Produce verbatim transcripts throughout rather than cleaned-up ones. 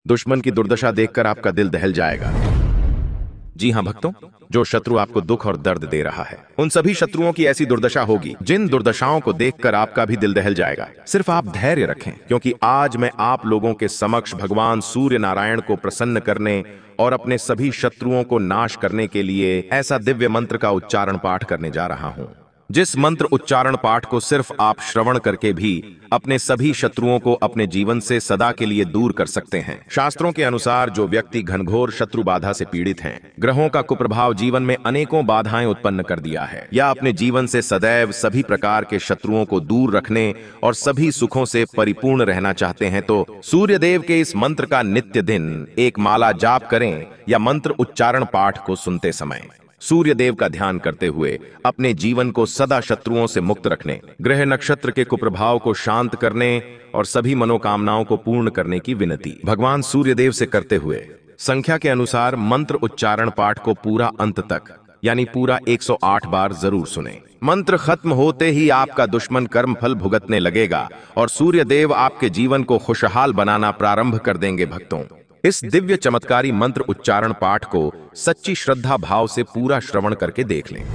दुश्मन की दुर्दशा देखकर आपका दिल दहल जाएगा। जी हां भक्तों, जो शत्रु आपको दुख और दर्द दे रहा है, उन सभी शत्रुओं की ऐसी दुर्दशा होगी जिन दुर्दशाओं को देखकर आपका भी दिल दहल जाएगा। सिर्फ आप धैर्य रखें, क्योंकि आज मैं आप लोगों के समक्ष भगवान सूर्य नारायण को प्रसन्न करने और अपने सभी शत्रुओं को नाश करने के लिए ऐसा दिव्य मंत्र का उच्चारण पाठ करने जा रहा हूं, जिस मंत्र उच्चारण पाठ को सिर्फ आप श्रवण करके भी अपने सभी शत्रुओं को अपने जीवन से सदा के लिए दूर कर सकते हैं। शास्त्रों के अनुसार जो व्यक्ति घनघोर शत्रु बाधा से पीड़ित हैं, ग्रहों का कुप्रभाव जीवन में अनेकों बाधाएं उत्पन्न कर दिया है, या अपने जीवन से सदैव सभी प्रकार के शत्रुओं को दूर रखने और सभी सुखों से परिपूर्ण रहना चाहते हैं, तो सूर्य देव के इस मंत्र का नित्य दिन एक माला जाप करें या मंत्र उच्चारण पाठ को सुनते समय सूर्य देव का ध्यान करते हुए अपने जीवन को सदा शत्रुओं से मुक्त रखने, ग्रह नक्षत्र के कुप्रभाव को शांत करने और सभी मनोकामनाओं को पूर्ण करने की विनती भगवान सूर्य देव से करते हुए संख्या के अनुसार मंत्र उच्चारण पाठ को पूरा अंत तक यानी पूरा एक सौ आठ बार जरूर सुने। मंत्र खत्म होते ही आपका दुश्मन कर्म फल भुगतने लगेगा और सूर्य देव आपके जीवन को खुशहाल बनाना प्रारंभ कर देंगे। भक्तों, इस दिव्य चमत्कारी मंत्र उच्चारण पाठ को सच्ची श्रद्धा भाव से पूरा श्रवण करके देख लें।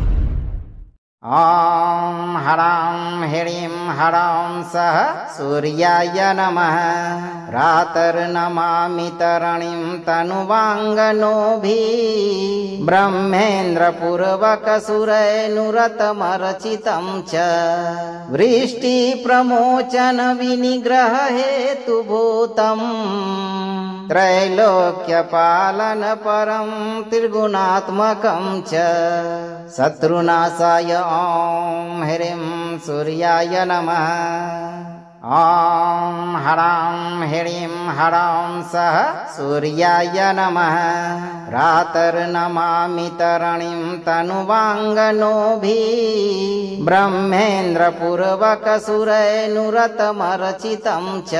ॐ ह्रां ह्रीं ह्रौं सः सूर्याय नमः। रातर्नमामि तरणीं तनुवाङ्गनोभिः ब्रह्मेन्द्रपूर्वकसुरैनुरतमर्चितं च वृष्टिप्रमोचनविनिग्रहहेतुभूतम् त्रैलोक्यपालनपरं त्रिगुणात्मकं च शत्रुनाशाय ॐ ह्रीं सूर्याय नमः। ॐ ह्रां ह्रीं ह्रौं सः सूर्याय नमः। रातर्नमामि तरणीं तनुवाङ्गनोभिः ब्रह्मेन्द्रपूर्वकसुरैनुरतमर्चितं च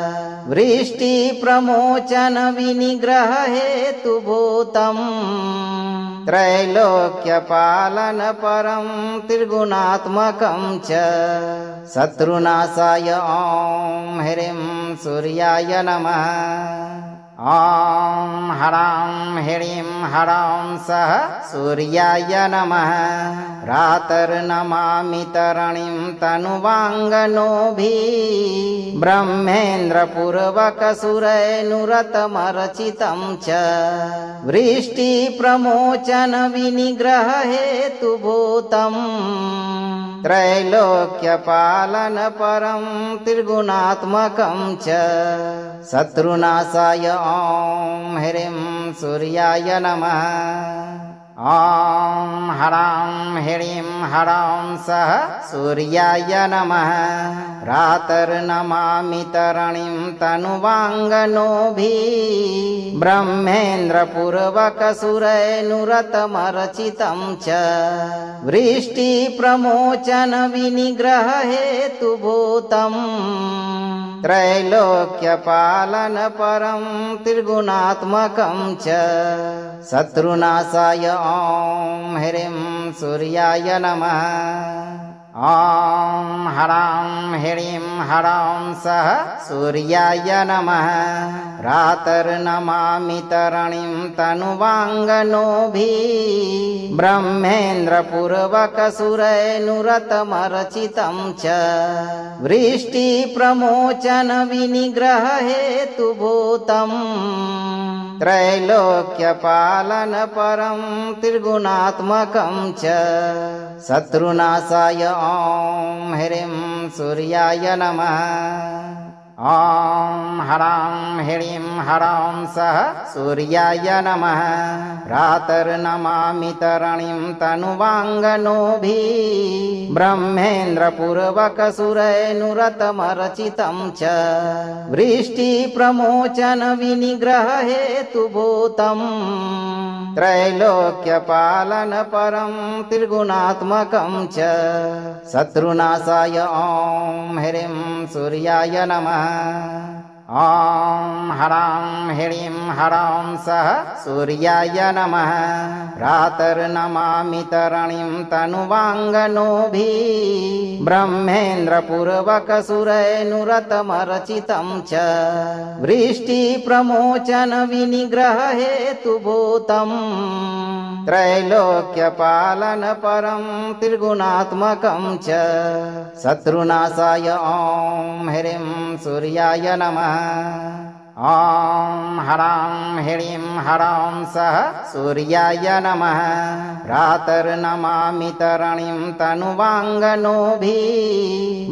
वृष्टिप्रमोचनविनिग्रहहेतुभूतम् त्रैलोक्यपालनपरं त्रिगुणात्मकं च शत्रुनाशाय ॐ ह्रीं सूर्याय नमः। ॐ ह्रां ह्रीं ह्रौं सः सूर्याय नमः। रातर्नमामि तरणीं तनुवाङ्गनोभिः ब्रह्मेन्द्रपूर्वकसुरैनुरतमर्चितं च वृष्टिप्रमोचनविनिग्रहहेतुभूतम् त्रैलोक्यपालनपरं त्रिगुणात्मकं च शत्रुनाशाय ॐ ह्रीं सूर्याय नमः। ॐ ह्रां ह्रीं ह्रौं सः सूर्याय नमः। रातर्नमामि तरणीं तनुवाङ्गनोभिः ब्रह्मेन्द्रपूर्वकसुरैनुरतमर्चितं च वृष्टिप्रमोचनविनिग्रहहेतुभूतम् त्रैलोक्यपालनपरं त्रिगुणात्मकं च शत्रुनाशाय ॐ ह्रीं सूर्याय नमः। ॐ ह्रां ह्रीं ह्रौं सः सूर्याय नमः। रातर्नमामि तरणीं तनुवाङ्गनोभिः ब्रह्मेन्द्रपूर्वकसुरैनुरतमर्चितं च वृष्टिप्रमोचनविनिग्रहहेतुभूतम् त्रैलोक्यपालनपरं त्रिगुणात्मकं च शत्रुनाशाय ॐ ह्रीं सूर्याय नमः। ॐ ह्रां ह्रीं ह्रौं सः सूर्याय नमः। रातर्नमामि तरणीं तनुवाङ्गनोभिः ब्रह्मेन्द्रपूर्वकसुरैनुरतमर्चितं च वृष्टिप्रमोचनविनिग्रहहेतुभूतम् त्रैलोक्यपालनपरं त्रिगुणात्मकं च शत्रुनाशाय ॐ ह्रीं सूर्याय नमः। ॐ ह्रां ह्रीं हरौं सः सूर्याय नमः रातर्नमामि तरणीं तनुवाङ्गनोभिः ब्रह्मेन्द्रपूर्वकसुरैनुरतमर्चितं च वृष्टिप्रमोचन विनिग्रह हेतुभूतम् त्रैलोक्यपालन परं त्रिगुणात्मकं च शत्रुनाशाय ॐ ह्रीं सूर्याय नमः ॐ हरां ह्रीं हरौं सः सूर्याय नमः रातर्नमामि तरणीं तनुवाङ्गनोभिः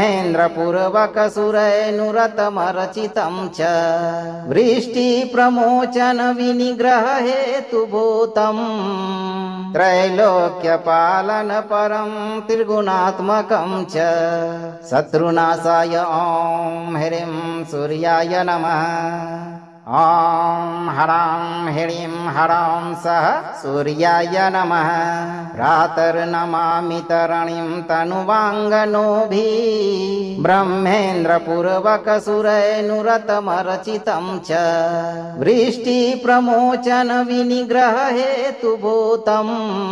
ब्रह्मेन्द्रपूर्वकसुरैनुरतमर्चितं च वृष्टिप्रमोचन विनिग्रह हेतुभूतम् त्रैलोक्यपालन परं त्रिगुणात्मकं च शत्रुनाशाय ॐ ह्रीं सूर्याय नमः ॐ हरां ह्रीं हरौं सः सूर्याय नमः रातर्नमामि तरणीं तनुवाङ्गनोभिः ब्रह्मेन्द्रपूर्वकसुरैनुरतमर्चितं च वृष्टिप्रमोचन विनिग्रह हेतुभूतम्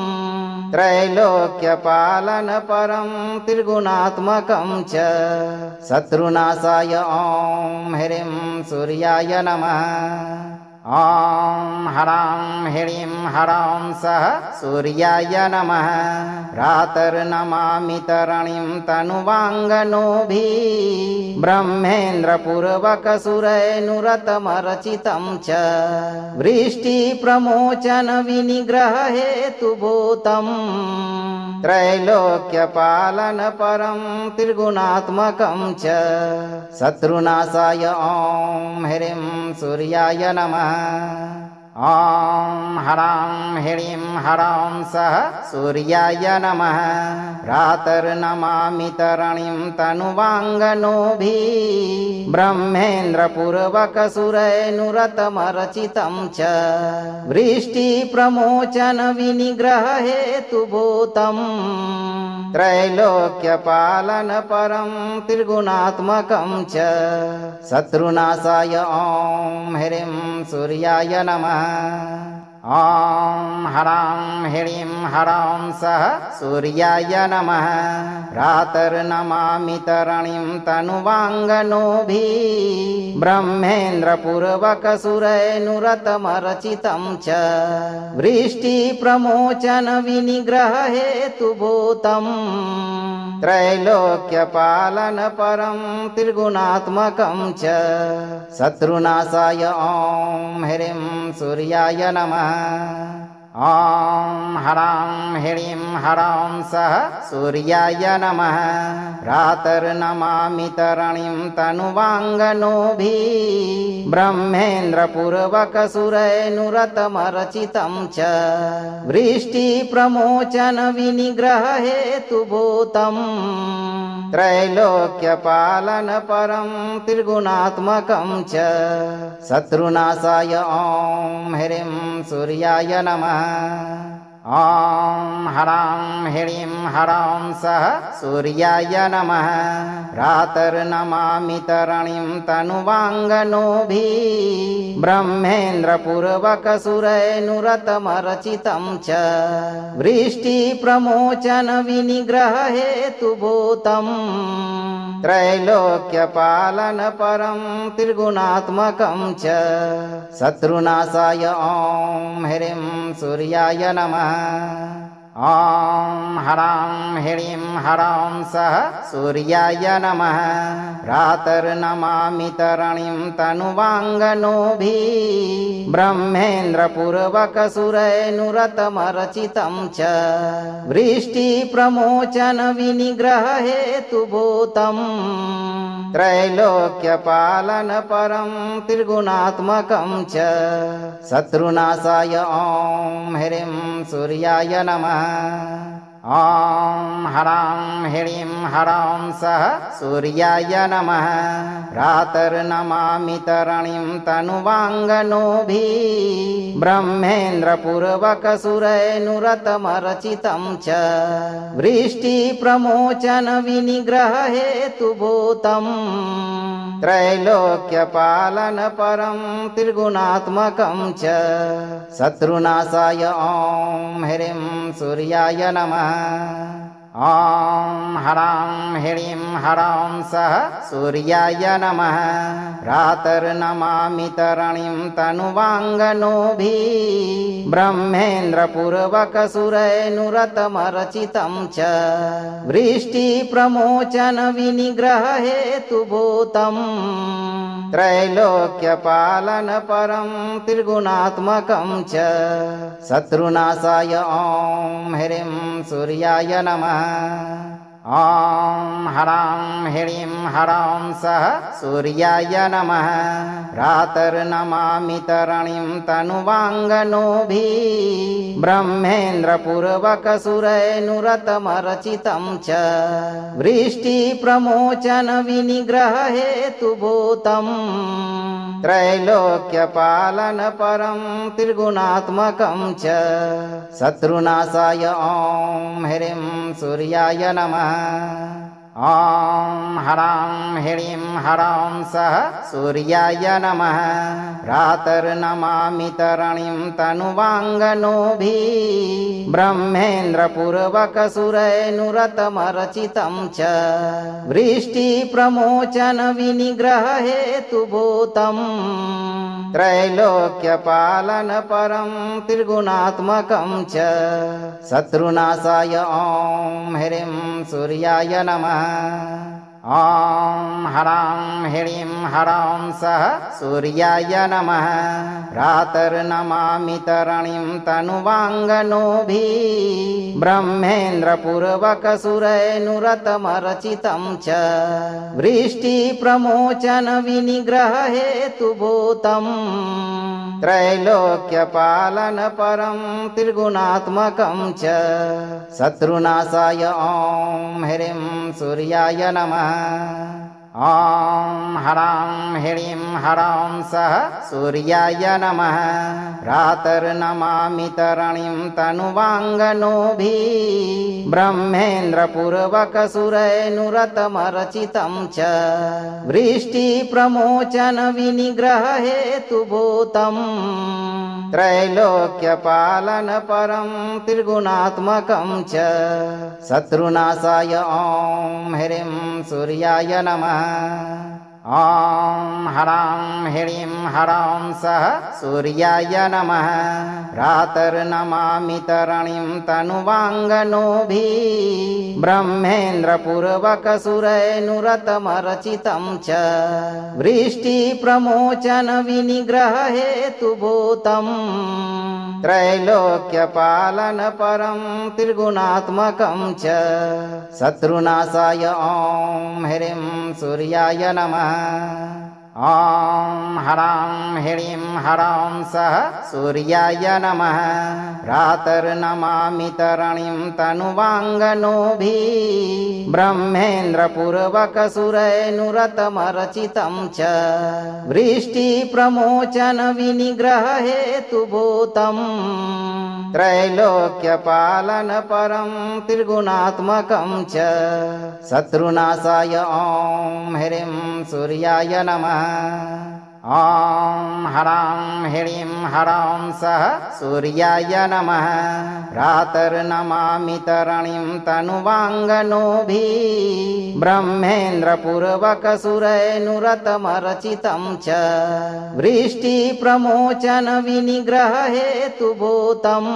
त्रैलोक्यपालन परं त्रिगुणात्मकं च शत्रुनाशाय ॐ ह्रीं सूर्याय नमः ॐ हरां ह्रीं हरौं सः सूर्याय नमः रातर्नमामि तरणीं तनुवाङ्गनोभिः ब्रह्मेन्द्रपूर्वकसुरैनुरतमर्चितं च वृष्टिप्रमोचन विनिग्रह हेतुभूतम् त्रैलोक्यपालन परं त्रिगुणात्मकं च शत्रुनाशाय ॐ ह्रीं सूर्याय नमः ॐ हरां ह्रीं हरौं सः सूर्याय नमः रातर्नमामि तरणीं तनुवाङ्गनोभिः ब्रह्मेन्द्रपूर्वकसुरैनुरतमर्चितं च वृष्टिप्रमोचन विनिग्रह हेतुभूतम् त्रैलोक्यपालन परं त्रिगुणात्मकं च शत्रुनाशाय ॐ ह्रीं सूर्याय नमः ॐ हरां ह्रीं हरौं सः सूर्याय नमः रातर्नमामि तरणीं तनुवाङ्गनोभिः ब्रह्मेन्द्रपूर्वकसुरैनुरतमर्चितं च वृष्टिप्रमोचन विनिग्रह हेतुभूतम् त्रैलोक्यपालन परं त्रिगुणात्मकं च शत्रुनाशाय ॐ ह्रीं सूर्याय नमः ॐ हरां ह्रीं हरौं सः सूर्याय नमः रातर्नमामि तरणीं तनुवाङ्गनोभिः ब्रह्मेन्द्रपूर्वकसुरैनुरतमर्चितं च वृष्टिप्रमोचन विनिग्रह हेतुभूतम् त्रैलोक्यपालन परं त्रिगुणात्मकं च शत्रुनाशाय ॐ ह्रीं सूर्याय नमः ॐ हरां ह्रीं हरौं सः सूर्याय नमः रातर्नमामि तरणीं तनुवाङ्गनोभिः ब्रह्मेन्द्रपूर्वकसुरैनुरतमर्चितं च वृष्टिप्रमोचन विनिग्रह हेतुभूतम् त्रैलोक्यपालन परं त्रिगुणात्मकं च शत्रुनाशाय ॐ ह्रीं सूर्याय नमः ॐ हरां ह्रीं हरौं सः सूर्याय नमः रातर्नमामि तरणीं तनुवाङ्गनोभिः ब्रह्मेन्द्रपूर्वकसुरैनुरतमर्चितं च वृष्टिप्रमोचन विनिग्रह हेतुभूतम् त्रैलोक्यपालन परं त्रिगुणात्मकं च शत्रुनाशाय ॐ ह्रीं सूर्याय नमः ॐ ह्रां ह्रीं ह्रौं सः सूर्याय नमः रातर्नमामि तरणीं तनुवाङ्गनोभिः ब्रह्मेन्द्रपूर्वकसुरैनुरतमर्चितं च वृष्टिप्रमोचनविनिग्रहहेतुभूतम् त्रैलोक्यपालनपरं त्रिगुणात्मकं च शत्रुनाशाय ॐ ह्रीं सूर्याय नमः ॐ ह्रां ह्रीं ह्रौं सः सूर्याय नमः रातर्नमामि तरणीं तनुवाङ्गनोभिः ब्रह्मेन्द्रपूर्वकसुरैनुरतमर्चितं च वृष्टिप्रमोचनविनिग्रहहेतुभूतम् त्रैलोक्यपालनपरं त्रिगुणात्मकं च शत्रुनाशाय ॐ ह्रीं सूर्याय नमः ॐ ह्रां ह्रीं ह्रौं सः सूर्याय नमः रातर्नमामि तरणीं तनुवाङ्गनोभिः ब्रह्मेन्द्रपूर्वकसुरैनुरतमर्चितं च वृष्टिप्रमोचनविनिग्रहहेतुभूतम् त्रैलोक्यपालनपरं त्रिगुणात्मकं च शत्रुनाशाय ॐ ह्रीं सूर्याय नमः ॐ ह्रां ह्रीं ह्रौं सः सूर्याय नमः रातर्नमामि तरणीं तनुवाङ्गनोभिः ब्रह्मेन्द्रपूर्वकसुरैनुरतमर्चितं च वृष्टिप्रमोचनविनिग्रहहेतुभूतम् त्रैलोक्यपालनपरं त्रिगुणात्मकं च शत्रुनाशाय ॐ ह्रीं सूर्याय नमः ॐ ह्रां ह्रीं ह्रौं सः सूर्याय नमः रातर्नमामि तरणीं तनुवाङ्गनोभिः ब्रह्मेन्द्रपूर्वकसुरैनुरतमर्चितं च वृष्टिप्रमोचनविनिग्रहहेतुभूतम् त्रैलोक्यपालनपरं त्रिगुणात्मकं च शत्रुनाशाय ॐ ह्रीं सूर्याय नमः ॐ ह्रां ह्रीं ह्रौं सः सूर्याय नमः रातर्नमामि तरणीं तनुवाङ्गनोभिः ब्रह्मेन्द्रपूर्वकसुरैनुरतमर्चितं च वृष्टिप्रमोचनविनिग्रहहेतुभूतम् त्रैलोक्यपालनपरं त्रिगुणात्मकं च शत्रुनाशाय ॐ ह्रीं सूर्याय नमः ॐ ह्रां ह्रीं ह्रौं सः सूर्याय नमः रातर्नमामि तरणीं तनुवाङ्गनोभिः ब्रह्मेन्द्रपूर्वकसुरैनुरतमर्चितं च वृष्टिप्रमोचनविनिग्रहहेतुभूतम् त्रैलोक्यपालनपरं त्रिगुणात्मकं च शत्रुनाशाय ॐ ह्रीं सूर्याय नमः ॐ ह्रां ह्रीं ह्रौं सः सूर्याय नमः रातर्नमामि तरणीं तनुवाङ्गनोभिः ब्रह्मेन्द्रपूर्वकसुरैनुरतमर्चितं च वृष्टिप्रमोचनविनिग्रहहेतुभूतम् त्रैलोक्यपालनपरं त्रिगुणात्मकं च शत्रुनाशाय ॐ ह्रीं सूर्याय नमः ॐ ह्रां ह्रीं ह्रौं सः सूर्याय नमः रातर्नमामि तरणीं तनुवाङ्गनोभिः ब्रह्मेन्द्रपूर्वकसुरैनुरतमर्चितं च वृष्टिप्रमोचनविनिग्रहहेतुभूतम्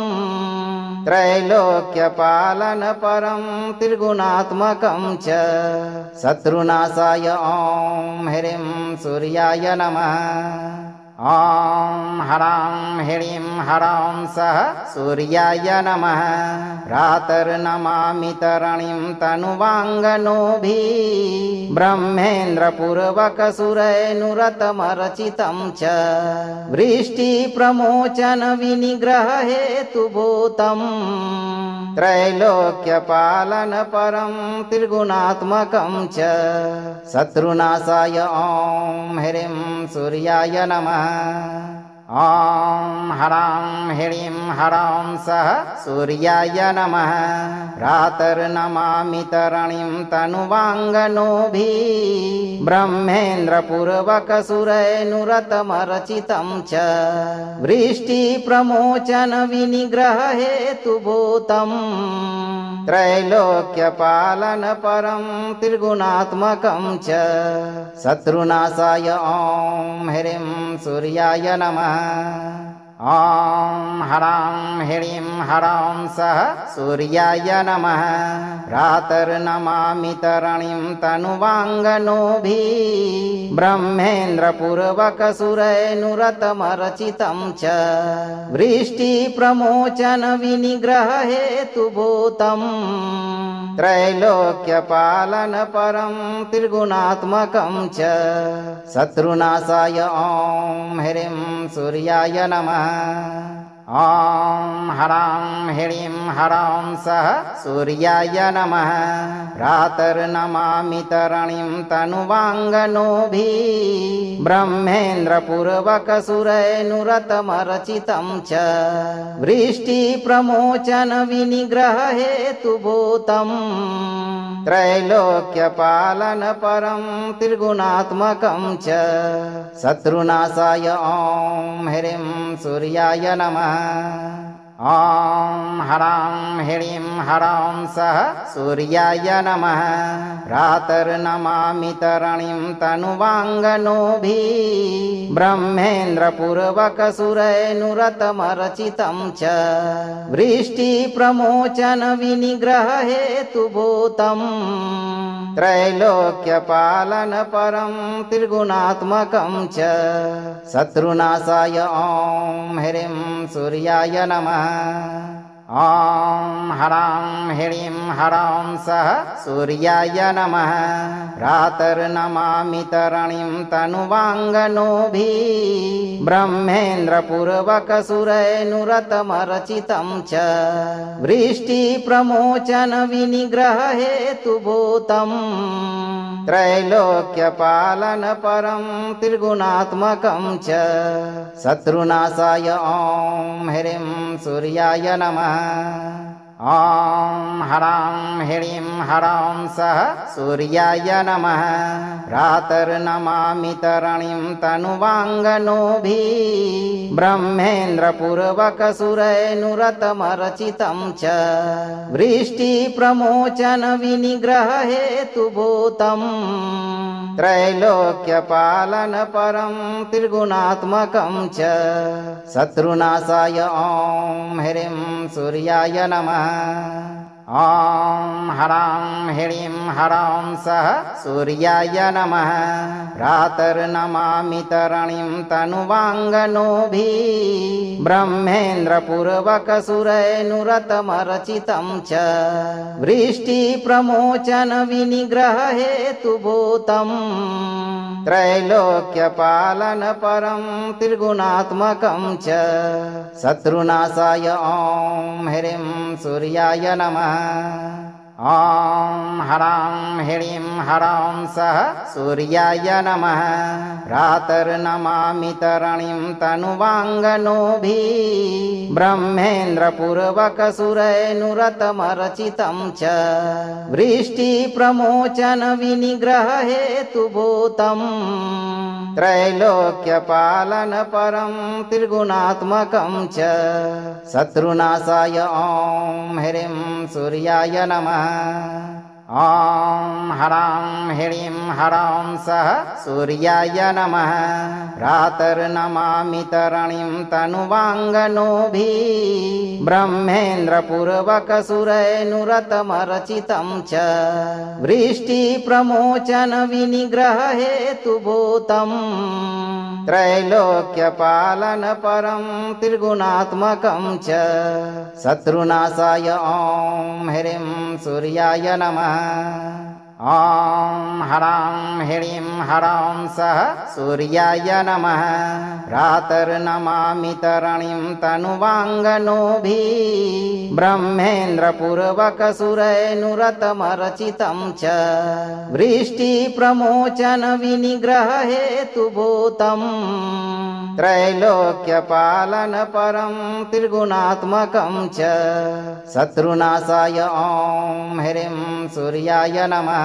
त्रैलोक्यपालनपरं त्रिगुणात्मकं च शत्रुनाशाय ॐ ह्रीं सूर्याय नमः ॐ ह्रां ह्रीं ह्रौं सः सूर्याय नमः रातर्नमामि तरणीं तनुवाङ्गनोभिः ब्रह्मेन्द्रपूर्वकसुरैनुरतमर्चितं च वृष्टिप्रमोचनविनिग्रहहेतुभूतम् त्रैलोक्यपालनपरं त्रिगुणात्मकं च शत्रुनाशाय ॐ ह्रीं सूर्याय नमः। ॐ ह्रां ह्रीं ह्रौं सः सूर्याय नमः। प्रातर्नमामि तरणीं तनुवाङ्गनोभिः ब्रह्मेन्द्रपूर्वकसुरैनुरतमर्चितं च वृष्टिप्रमोचनविनिग्रहहेतुभूतं त्रैलोक्यपालनपरं त्रिगुणात्मकं च शत्रुनाशाय ॐ ह्रीं सूर्याय नमः। ॐ ह्रां ह्रीं ह्रौं सः सूर्याय नमः। प्रातर्नमामि तरणीं तनुवाङ्गनोभिः ब्रह्मेन्द्रपूर्वकसुरैनुरतमर्चितं च वृष्टिप्रमोचनविनिग्रहहेतुभूतं त्रैलोक्यपालनपरं त्रिगुणात्मकं च शत्रुनाशाय ॐ ह्रीं सूर्याय नमः। ॐ ह्रां ह्रीं ह्रौं सः सूर्याय नमः। प्रातर्नमामि तरणीं तनुवाङ्गनोभिः ब्रह्मेन्द्रपूर्वकसुरैनुरतमर्चितं च वृष्टिप्रमोचनविनिग्रहहेतुभूतं त्रैलोक्यपालनपरं त्रिगुणात्मकं च शत्रुनाशाय ॐ ह्रीं सूर्याय नमः। ॐ ह्रां ह्रीं ह्रौं सः सूर्याय नमः। प्रातर्नमामि तरणीं तनुवाङ्गनोभिः ब्रह्मेन्द्रपूर्वकसुरैनुरतमर्चितं च वृष्टिप्रमोचनविनिग्रहहेतुभूतं त्रैलोक्यपालनपरं त्रिगुणात्मकं च शत्रुनाशाय ॐ ह्रीं सूर्याय नमः। ॐ ह्रां ह्रीं ह्रौं सः सूर्याय नमः। प्रातर्नमामि तरणीं तनुवाङ्गनोभिः ब्रह्मेन्द्रपूर्वकसुरैनुरतमर्चितं च वृष्टिप्रमोचनविनिग्रहहेतुभूतं त्रैलोक्यपालनपरं त्रिगुणात्मकं च शत्रुनाशाय ॐ ह्रीं सूर्याय नमः। ॐ ह्रां ह्रीं ह्रौं सः सूर्याय नमः। प्रातर्नमामि तरणीं तनुवाङ्गनोभिः ब्रह्मेन्द्रपूर्वकसुरैनुरतमर्चितं च वृष्टिप्रमोचनविनिग्रहहेतुभूतं त्रैलोक्यपालनपरं त्रिगुणात्मकं च शत्रुनाशाय ॐ ह्रीं सूर्याय नमः। ॐ ह्रां ह्रीं ह्रौं सः सूर्याय नमः। प्रातर्नमामि तरणीं तनुवाङ्गनोभिः ब्रह्मेन्द्रपूर्वकसुरैनुरतमर्चितं च वृष्टिप्रमोचनविनिग्रहहेतुभूतं त्रैलोक्यपालनपरं त्रिगुणात्मकं च शत्रुनाशाय ॐ ह्रीं सूर्याय नमः। ॐ ह्रां ह्रीं ह्रौं सः सूर्याय नमः। प्रातर्नमामि तरणीं तनुवाङ्गनोभिः ब्रह्मेन्द्रपूर्वकसुरैनुरतमर्चितं च वृष्टिप्रमोचनविनिग्रहहेतुभूतं त्रैलोक्यपालनपरं त्रिगुणात्मकं च शत्रुनाशाय ॐ ह्रीं सूर्याय नमः। ॐ ह्रां ह्रीं ह्रौं सः सूर्याय नमः। प्रातर्नमामि तरणीं तनुवाङ्गनोभिः ब्रह्मेन्द्रपूर्वकसुरैनुरतमर्चितं च वृष्टिप्रमोचनविनिग्रहहेतुभूतं त्रैलोक्यपालनपरं त्रिगुणात्मकं च शत्रुनाशाय ॐ ह्रीं सूर्याय नमः। ॐ ह्रां ह्रीं ह्रौं सः सूर्याय नमः रातर्नमामि तरणीं तनुवाङ्गनोभिः ब्रह्मेन्द्रपूर्वकसुरैनुरतमर्चितं च वृष्टिप्रमोचनविनिग्रहहेतुभूतं त्रैलोक्यपालनपरं त्रिगुणात्मकं च शत्रुनाशाय ॐ ह्रीं सूर्याय नमः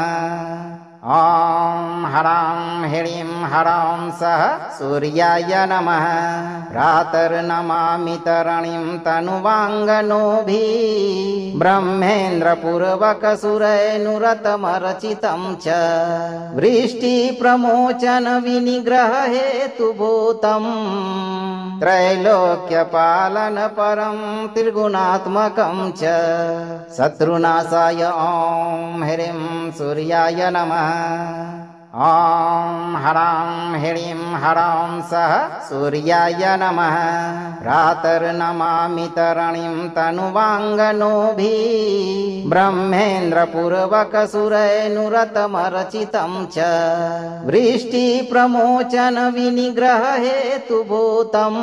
ॐ ह्रां ह्रीं ह्रौं सः सूर्याय नमः रातर्नमामि तरणीं तनुवाङ्गनोभिः ब्रह्मेन्द्रपूर्वकसुरैनुरतमर्चितं च वृष्टिप्रमोचनविनिग्रहहेतुभूतं त्रैलोक्यपालनपरं त्रिगुणात्मकं च शत्रुनाशाय ॐ ह्रीं सूर्याय नमः ॐ ह्रां ह्रीं ह्रौं सः सूर्याय नमः रातर्नमामि तरणीं तनुवाङ्गनोभिः ब्रह्मेन्द्रपूर्वकसुरैनुरतमर्चितं च वृष्टिप्रमोचनविनिग्रहहेतुभूतं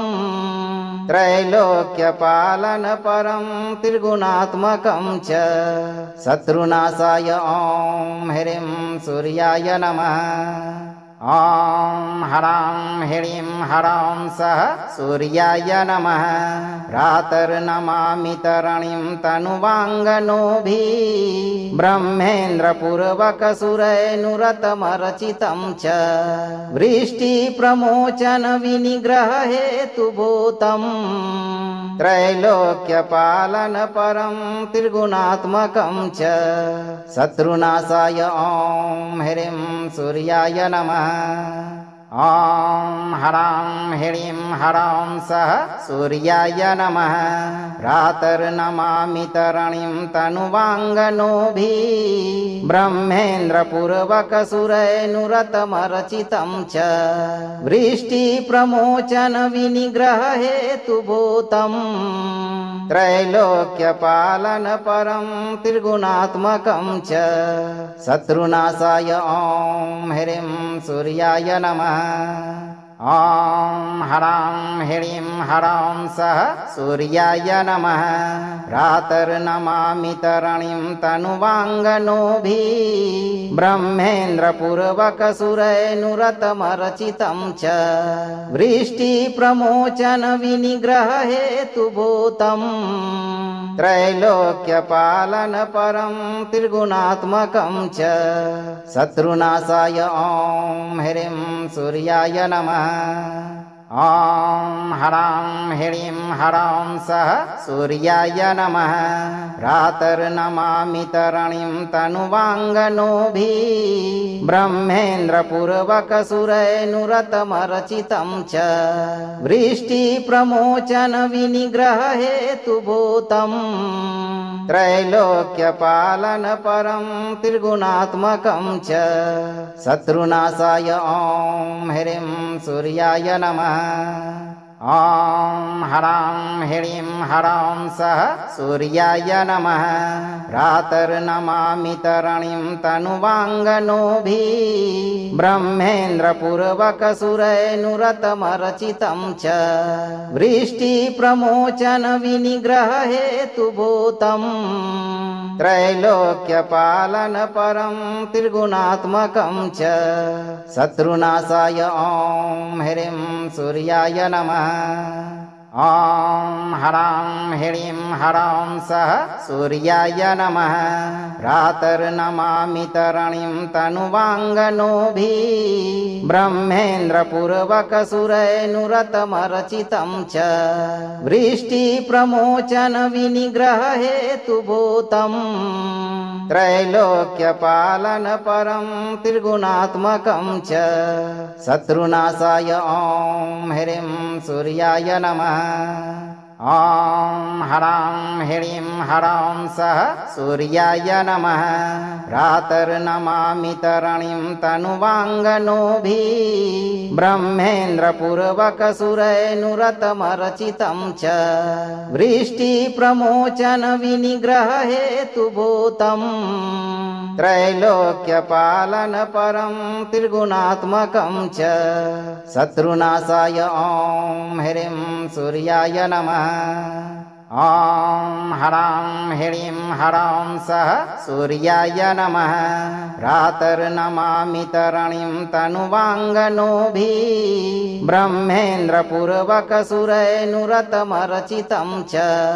त्रैलोक्यपालनपरं त्रिगुणात्मकं च शत्रुनाशाय ॐ ह्रीं सूर्याय नमः ॐ ह्रां ह्रीं ह्रौं सः सूर्याय नमः रातर्नमामि तरणीं तनुवाङ्गनोभिः ब्रह्मेन्द्रपूर्वकसुरैनुरतमर्चितं च वृष्टिप्रमोचनविनिग्रहहेतुभूतं त्रैलोक्यपालनपरं त्रिगुणात्मकं च शत्रुनाशाय ॐ ह्रीं सूर्याय नमः ॐ ह्रां ह्रीं ह्रौं सः सूर्याय नमः रातर्नमामि तरणीं तनुवाङ्गनोभिः ब्रह्मेन्द्रपूर्वकसुरैनुरतमर्चितं च वृष्टिप्रमोचनविनिग्रहहेतुभूतं त्रैलोक्यपालनपरं त्रिगुणात्मकं च शत्रुनाशाय ॐ ह्रीं सूर्याय नमः ॐ ह्रां ह्रीं ह्रौं सः सूर्याय नमः रातर्नमामि तरणीं तनुवाङ्गनोभिः ब्रह्मेन्द्रपूर्वकसुरैनुरतमर्चितं च वृष्टिप्रमोचनविनिग्रहहेतुभूतं त्रैलोक्यपालनपरं त्रिगुणात्मकं च शत्रुनाशाय ॐ ह्रीं सूर्याय नमः ॐ ह्रां ह्रीं ह्रौं सः सूर्याय नमः रातर्नमामि तरणीं तनुवाङ्गनोभिः ब्रह्मेन्द्रपूर्वकसुरैनुरतमर्चितं च वृष्टिप्रमोचनविनिग्रहहेतुभूतं त्रैलोक्यपालनपरं त्रिगुणात्मकं च शत्रुनाशाय ॐ ह्रीं सूर्याय नमः ॐ ह्रां ह्रीं ह्रौं सः सूर्याय नमः रातर्नमामि तरणीं तनुवाङ्गनोभिः ब्रह्मेन्द्रपूर्वकसुरैनुरतमर्चितं च वृष्टिप्रमोचनविनिग्रहहेतुभूतं त्रैलोक्यपालनपरं त्रिगुणात्मकं च शत्रुनाशाय ॐ ह्रीं सूर्याय नमः ॐ ह्रां ह्रीं ह्रौं सः सूर्याय नमः रातर्नमामि तरणीं तनुवाङ्गनोभिः ब्रह्मेन्द्रपूर्वकसुरैनुरतमर्चितं च वृष्टिप्रमोचनविनिग्रहहेतुभूतं त्रैलोक्यपालनपरं त्रिगुणात्मकं च शत्रुनाशाय ॐ ह्रीं सूर्याय नमः ॐ ह्रां ह्रीं ह्रौं सः सूर्याय नमः रातर्नमामि तरणीं तनुवाङ्गनोभिः ब्रह्मेन्द्रपूर्वकसुरैनुरतमर्चितं च वृष्टिप्रमोचनविनिग्रहहेतुभूतम् त्रैलोक्यपालनपरं त्रिगुणात्मकं च शत्रुनाशाय ॐ ह्रीं सूर्याय नमः ॐ ह्रां ह्रीं ह्रौं सः सूर्याय नमः रातर्नमामि तरणीं तनुवाङ्गनोभिः ब्रह्मेन्द्रपूर्वकसुरैनुरतमर्चितं च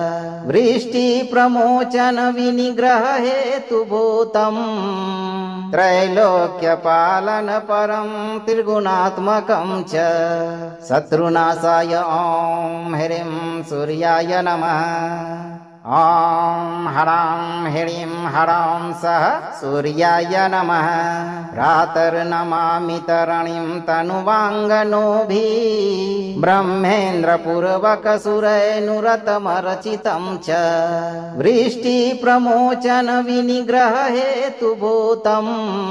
वृष्टिप्रमोचनविनिग्रहहेतुभूतम् त्रैलोक्यपालनपरं त्रिगुणात्मकं च शत्रुनाशाय ॐ ह्रीं सूर्याय नमः ॐ ह्रां ह्रीं ह्रौं सः सूर्याय नमः रातर्नमामि तरणीं तनुवाङ्गनोभिः ब्रह्मेन्द्रपूर्वकसुरैनुरतमर्चितं च वृष्टिप्रमोचनविनिग्रहहेतुभूतम्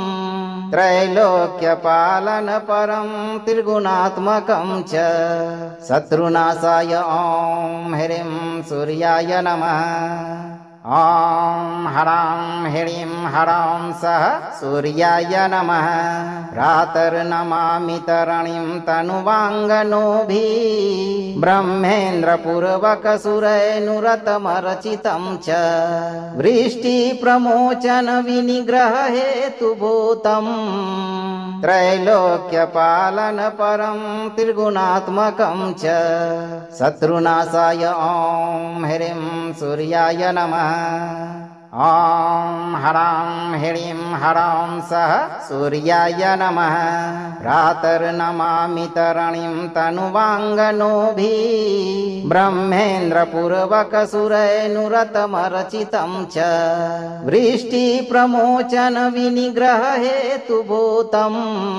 त्रैलोक्यपालनपरं त्रिगुणात्मकं च शत्रुनाशाय ॐ ह्रीं सूर्याय नमः ॐ ह्रां ह्रीं ह्रौं सः सूर्याय नमः रातर्नमामि तरणीं तनुवाङ्गनोभिः ब्रह्मेन्द्रपूर्वकसुरैनुरतमर्चितं च वृष्टिप्रमोचनविनिग्रहहेतुभूतम् त्रैलोक्यपालनपरं त्रिगुणात्मकं च शत्रुनाशाय ॐ ह्रीं सूर्याय नमः ॐ ह्रां ह्रीं ह्रौं सः सूर्याय नमः रातर्नमामि तरणीं तनुवाङ्गनोभिः ब्रह्मेन्द्रपूर्वकसुरैनुरतमर्चितं च वृष्टिप्रमोचनविनिग्रहहेतुभूतम्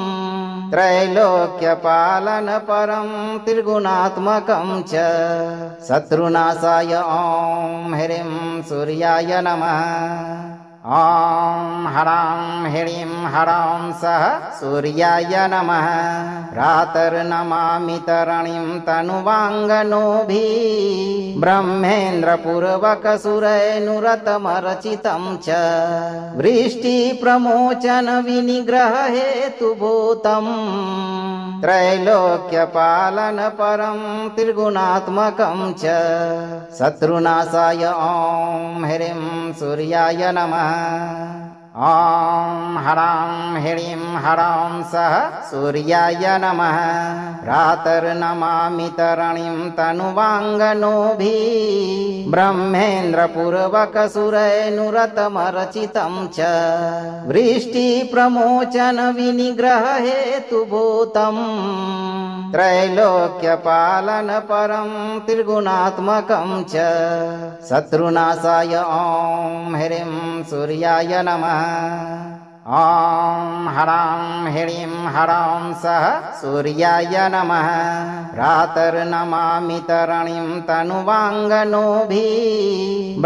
त्रैलोक्यपालनपरं त्रिगुणात्मकं च शत्रुनाशाय ॐ ह्रीं सूर्याय नमः ॐ ह्रां ह्रीं ह्रौं सः सूर्याय नमः रातर्नमामि तरणीं तनुवाङ्गनोभिः ब्रह्मेन्द्रपूर्वकसुरैनुरतमर्चितं च वृष्टिप्रमोचनविनिग्रहहेतुभूतम् त्रैलोक्यपालनपरं त्रिगुणात्मकं च शत्रुनाशाय ॐ ह्रीं सूर्याय नमः ॐ ह्रां ह्रीं ह्रौं सः सूर्याय नमः रातर्नमामि तरणीं तनुवाङ्गनोभिः ब्रह्मेन्द्रपूर्वकसुरैनुरतमर्चितं च वृष्टिप्रमोचनविनिग्रहहेतुभूतम् त्रैलोक्यपालनपरं त्रिगुणात्मकं च शत्रुनाशाय ॐ ह्रीं सूर्याय नमः ॐ ह्रां ह्रीं ह्रौं सः सूर्याय नमः रातर्नमामि तरणीं तनुवाङ्गनोभिः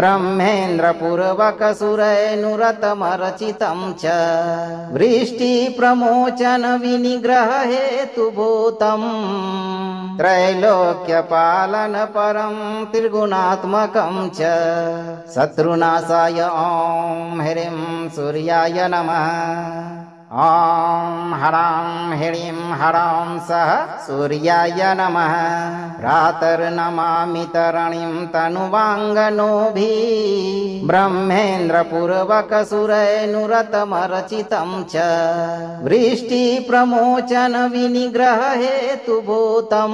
ब्रह्मेन्द्रपूर्वकसुरैनुरतमर्चितं च वृष्टिप्रमोचनविनिग्रहहेतुभूतम् त्रैलोक्यपालनपरं त्रिगुणात्मकं च शत्रुनाशाय ॐ ह्रीं सूर्याय नमः ॐ ह्रां ह्रीं ह्रौं सः सूर्याय नमः रातर्नमामि तरणीं तनुवाङ्गनोभिः ब्रह्मेन्द्रपूर्वकसुरैनुरतमर्चितं च वृष्टिप्रमोचनविनिग्रहहेतुभूतम्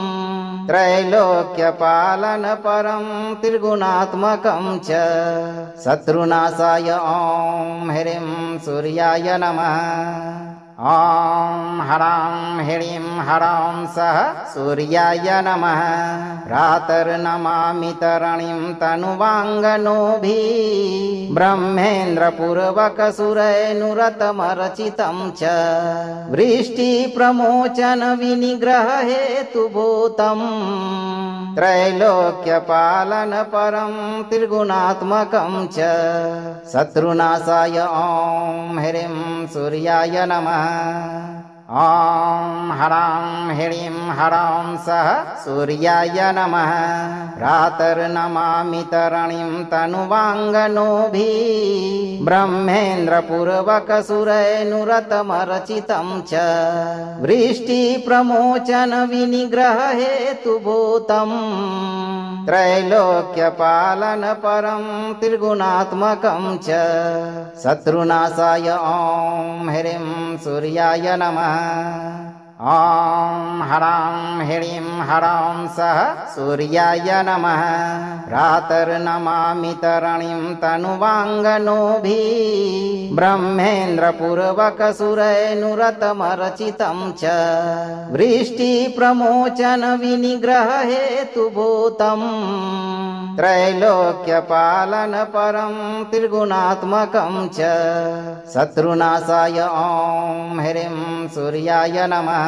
त्रैलोक्यपालनपरं त्रिगुणात्मकं च शत्रुनाशाय ॐ ह्रीं सूर्याय नमः ॐ ह्रां ह्रीं ह्रौं सः सूर्याय नमः रातर्नमामि तरणीं तनुवाङ्गनोभिः ब्रह्मेन्द्रपूर्वकसुरैनुरतमर्चितं च वृष्टिप्रमोचनविनिग्रहहेतुभूतम् त्रैलोक्यपालनपरं त्रिगुणात्मकं च शत्रुनाशाय ॐ ह्रीं सूर्याय नमः। ॐ ह्रां ह्रीं ह्रौं सः सूर्याय नमः। प्रातर्नमामि तरणीं तनुवाङ्गनोभिः ब्रह्मेन्द्रपूर्वकसुरैनुरतमर्चितं च वृष्टिप्रमोचनविनिग्रहहेतुभूतं त्रैलोक्यपालनपरं त्रिगुणात्मकं च शत्रुनाशाय ॐ ह्रीं सूर्याय नमः। ॐ ह्रां ह्रीं ह्रौं सः सूर्याय नमः। प्रातर्नमामि तरणीं तनुवाङ्गनोभिः ब्रह्मेन्द्रपूर्वकसुरैनुरतमर्चितं च वृष्टिप्रमोचनविनिग्रहहेतुभूतं त्रैलोक्यपालनपरं त्रिगुणात्मकं च शत्रुनाशाय ॐ ह्रीं सूर्याय नमः।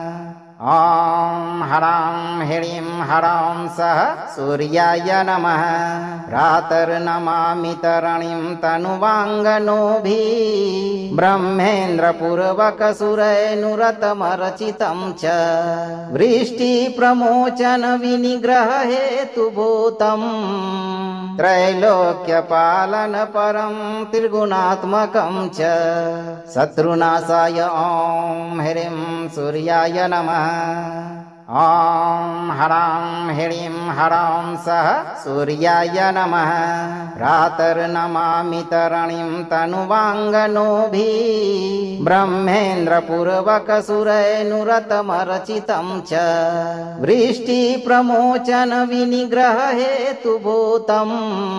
ॐ ह्रां ह्रीं ह्रौं सः सूर्याय नमः। प्रातर्नमामि तरणीं तनुवाङ्गनोभिः ब्रह्मेन्द्रपूर्वकसुरैनुरतमर्चितं च वृष्टिप्रमोचनविनिग्रहहेतुभूतं त्रैलोक्यपालनपरं त्रिगुणात्मकं च शत्रुनाशाय ॐ ह्रीं सूर्याय नमः। ॐ ह्रां ह्रीं ह्रौं सः सूर्याय नमः। प्रातर्नमामि तरणीं तनुवाङ्गनोभिः ब्रह्मेन्द्रपूर्वकसुरैनुरतमर्चितं च वृष्टिप्रमोचनविनिग्रहहेतुभूतं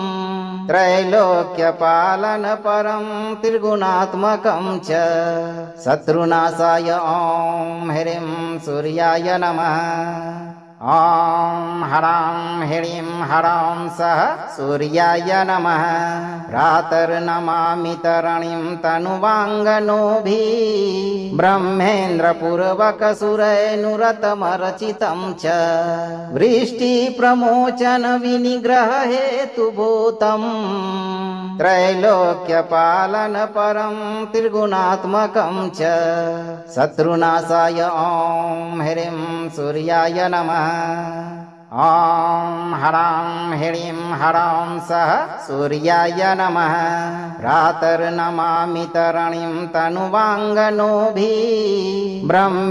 त्रैलोक्यपालनपरं त्रिगुणात्मकं च शत्रुनाशाय ॐ ह्रीं सूर्याय नमः। ॐ ह्रां ह्रीं ह्रौं सः सूर्याय नमः। प्रातर्नमामि तरणीं तनुवाङ्गनोभिः ब्रह्मेन्द्रपूर्वकसुरैनुरतमर्चितं च वृष्टिप्रमोचनविनिग्रहहेतुभूतं त्रैलोक्यपालनपरं त्रिगुणात्मकं च शत्रुनाशाय ॐ ह्रीं सूर्याय नमः। ॐ ह्रां ह्रीं ह्रौं सः सूर्याय नमः। प्रातर्नमामि तरणीं तनुवाङ्गनोभिः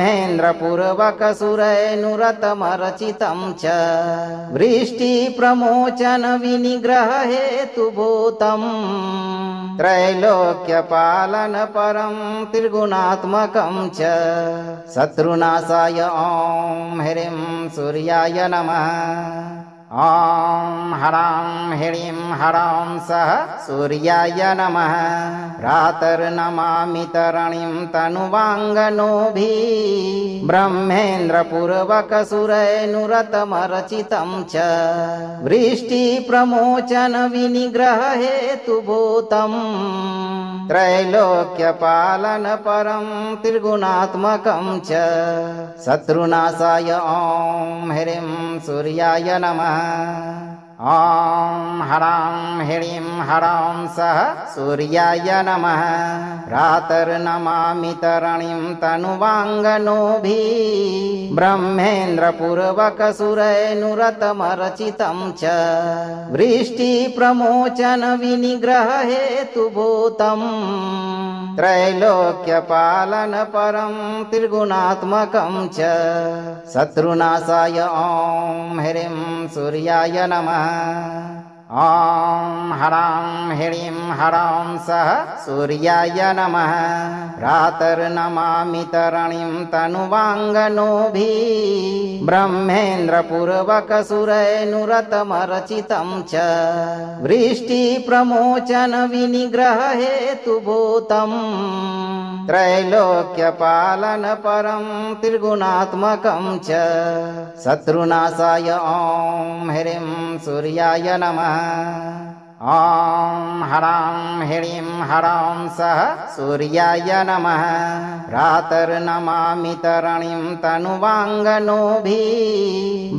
ब्रह्मेन्द्रपूर्वकसुरैनुरतमर्चितं च वृष्टिप्रमोचनविनिग्रहहेतुभूतं त्रैलोक्यपालनपरं त्रिगुणात्मकं च शत्रुनाशाय ॐ ह्रीं सूर्याय नमः। ॐ ह्रां ह्रीं ह्रौं सः सूर्याय नमः। प्रातर्नमामि तरणीं तनुवाङ्गनोभिः ब्रह्मेन्द्रपूर्वकसुरैनुरतमर्चितं च वृष्टिप्रमोचनविनिग्रहहेतुभूतं त्रैलोक्यपालनपरं त्रिगुणात्मकं च शत्रुनाशाय ॐ ह्रीं सूर्याय नमः। ॐ ह्रां ह्रीं ह्रौं सः सूर्याय नमः। प्रातर्नमामि तरणीं तनुवाङ्गनोभिः ब्रह्मेन्द्रपूर्वकसुरैनुरतमर्चितं च वृष्टिप्रमोचनविनिग्रहहेतुभूतं त्रैलोक्यपालनपरं त्रिगुणात्मकं च शत्रुनाशाय ॐ ह्रीं सूर्याय नमः। ॐ ह्रां ह्रीं ह्रौं सः सूर्याय नमः। प्रातर्नमामि तरणीं तनुवाङ्गनोभिः ब्रह्मेन्द्रपूर्वकसुरैनुरतमर्चितं च वृष्टिप्रमोचनविनिग्रहहेतुभूतं त्रैलोक्यपालनपरं त्रिगुणात्मकं च शत्रुनाशाय ॐ ह्रीं सूर्याय नमः। ॐ ह्रां ह्रीं ह्रौं सः सूर्याय नमः रातर्नमामि तरणीं तनुवाङ्गनोभिः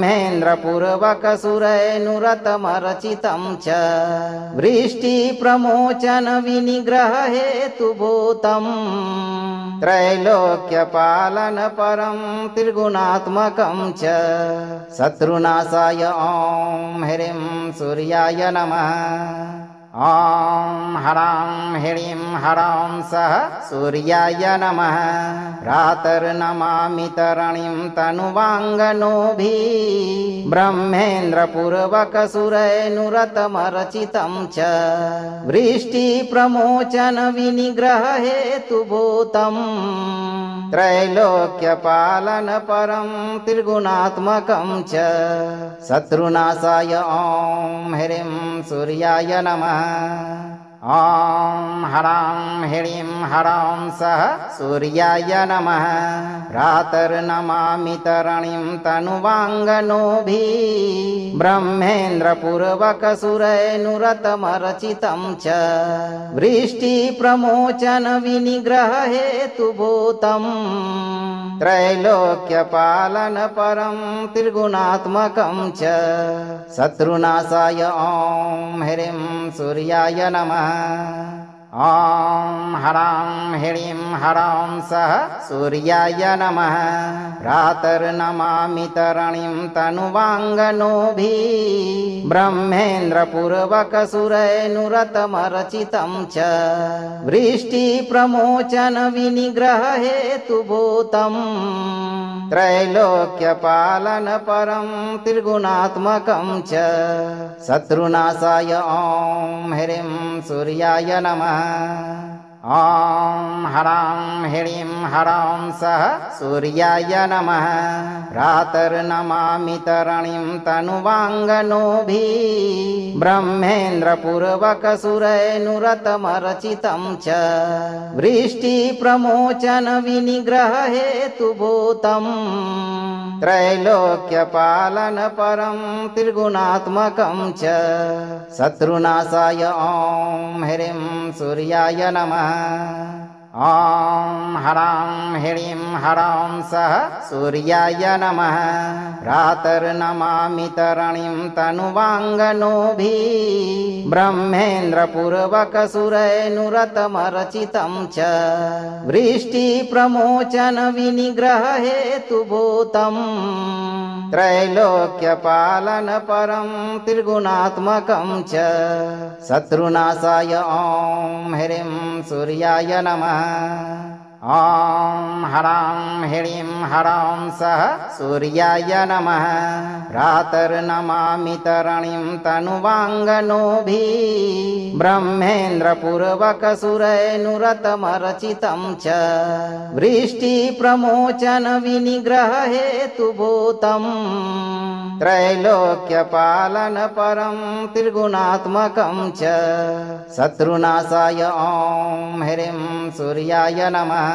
ब्रह्मेन्द्रपूर्वकसुरैनुरतमर्चितं च वृष्टिप्रमोचनविनिग्रहहेतुभूतम् त्रैलोक्यपालनपरं त्रिगुणात्मकं च शत्रुनाशाय ॐ ह्रीं सूर्याय नमः ॐ ह्रां ह्रीं ह्रौं सः सूर्याय नमः रातर्नमामि तरणीं तनुवाङ्गनोभिः ब्रह्मेन्द्रपूर्वकसुरैनुरतमर्चितं च वृष्टिप्रमोचनविनिग्रहहेतुभूतम् त्रैलोक्यपालनपरं त्रिगुणात्मकं च शत्रुनाशाय ॐ ह्रीं सूर्याय नमः ॐ ह्रां ह्रीं ह्रौं सः सूर्याय नमः रातर्नमामि तरणीं तनुवाङ्गनोभिः ब्रह्मेन्द्रपूर्वकसुरैनुरतमर्चितं च वृष्टिप्रमोचनविनिग्रहहेतुभूतम् त्रैलोक्यपालनपरं त्रिगुणात्मकं च शत्रुनाशाय ॐ ह्रीं सूर्याय नमः ॐ ह्रां ह्रीं ह्रौं सः सूर्याय नमः रातर्नमामि तरणीं तनुवाङ्गनोभिः ब्रह्मेन्द्रपूर्वकसुरैनुरतमर्चितं च वृष्टिप्रमोचनविनिग्रहहेतुभूतम् त्रैलोक्यपालनपरं त्रिगुणात्मकं च शत्रुनाशाय ॐ ह्रीं सूर्याय नमः ॐ ह्रां ह्रीं ह्रौं सः सूर्याय नमः रातर्नमामि तरणीं तनुवाङ्गनोभिः ब्रह्मेन्द्रपूर्वकसुरैनुरतमर्चितं च वृष्टिप्रमोचनविनिग्रहहेतुभूतम् त्रैलोक्यपालनपरं त्रिगुणात्मकं च शत्रुनाशाय ॐ ह्रीं सूर्याय नमः ॐ ह्रां ह्रीं ह्रौं सः सूर्याय नमः रातर्नमामि तरणीं तनुवाङ्गनोभिः ब्रह्मेन्द्रपूर्वकसुरैनुरतमर्चितं च वृष्टिप्रमोचनविनिग्रहहेतुभूतम् त्रैलोक्यपालनपरं त्रिगुणात्मकं च शत्रुनाशाय ॐ ह्रीं सूर्याय नमः ॐ ह्रां ह्रीं ह्रौं सः सूर्याय नमः रातर्नमामि तरणीं तनुवाङ्गनोभिः ब्रह्मेन्द्रपूर्वकसुरैनुरतमर्चितं च वृष्टिप्रमोचनविनिग्रहहेतुभूतम् त्रैलोक्यपालनपरं त्रिगुणात्मकं च शत्रुनाशाय ॐ ह्रीं सूर्याय नमः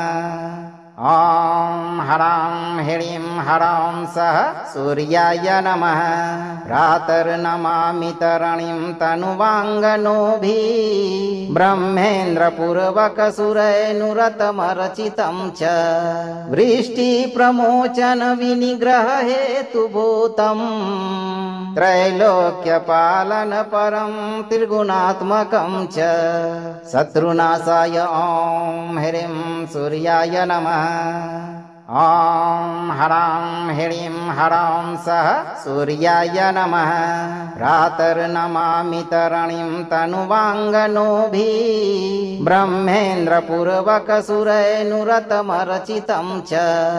ॐ ह्रां ह्रीं ह्रौं सः सूर्याय नमः रातर्नमामि तरणीं तनुवाङ्गनोभिः ब्रह्मेन्द्रपूर्वकसुरैनुरतमर्चितं च वृष्टिप्रमोचनविनिग्रहहेतुभूतम् त्रैलोक्यपालनपरं त्रिगुणात्मकं च शत्रुनाशाय ॐ ह्रीं सूर्याय नमः ॐ ह्रां ह्रीं ह्रौं सः सूर्याय नमः रातर्नमामि तरणीं तनुवाङ्गनोभिः ब्रह्मेन्द्रपूर्वकसुरैनुरतमर्चितं च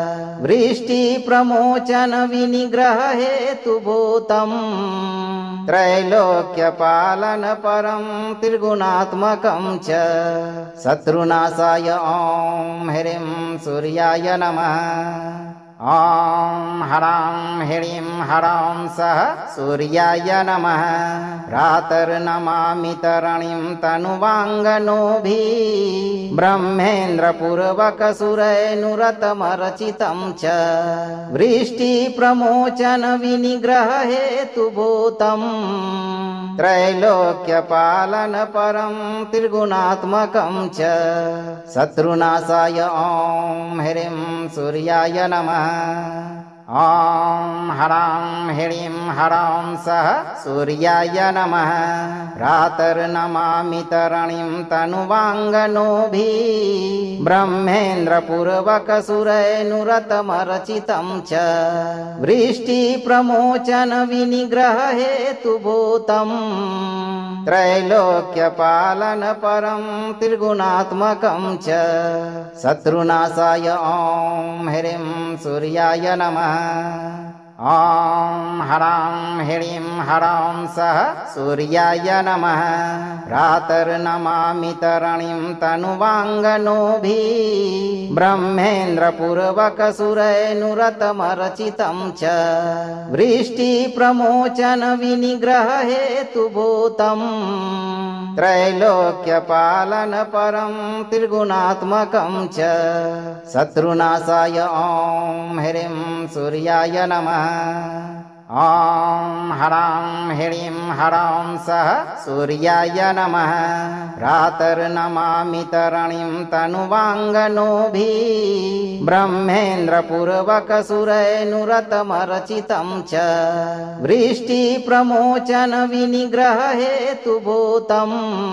वृष्टिप्रमोचनविनिग्रहहेतुभूतम् त्रैलोक्यपालनपरं त्रिगुणात्मकं च शत्रुनाशाय ॐ ह्रीं सूर्याय नमः ॐ ह्रां ह्रीं ह्रौं सः सूर्याय नमः प्रातर्नमामि तरणीं तनुवाङ्गनोभिः ब्रह्मेन्द्रपूर्वकसुरैनुरतमर्चितं च वृष्टिप्रमोचनविनिग्रहहेतुभूतं त्रैलोक्यपालनपरं त्रिगुणात्मकं च शत्रुनाशाय ॐ ह्रीं सूर्याय नमः ॐ ह्रां ह्रीं ह्रौं सः सूर्याय नमः प्रातर्नमामि तरणीं तनुवाङ्गनोभिः ब्रह्मेन्द्रपूर्वकसुरैनुरतमर्चितं च वृष्टिप्रमोचनविनिग्रहहेतुभूतं त्रैलोक्यपालनपरं त्रिगुणात्मकं च शत्रुनाशाय ॐ ह्रीं सूर्याय नमः ॐ ह्रां ह्रीं ह्रौं सः सूर्याय नमः प्रातर्नमामि तरणीं तनुवाङ्गनोभिः ब्रह्मेन्द्रपूर्वकसुरैनुरतमर्चितं च वृष्टिप्रमोचनविनिग्रहहेतुभूतं त्रैलोक्यपालनपरं त्रिगुणात्मकं च शत्रुनाशाय ॐ ह्रीं सूर्याय नमः ॐ ह्रां ह्रीं ह्रौं सः सूर्याय नमः प्रातर्नमामि तरणीं तनुवाङ्गनोभिः ब्रह्मेन्द्रपूर्वकसुरैनुरतमर्चितं च वृष्टिप्रमोचनविनिग्रहहेतुभूतं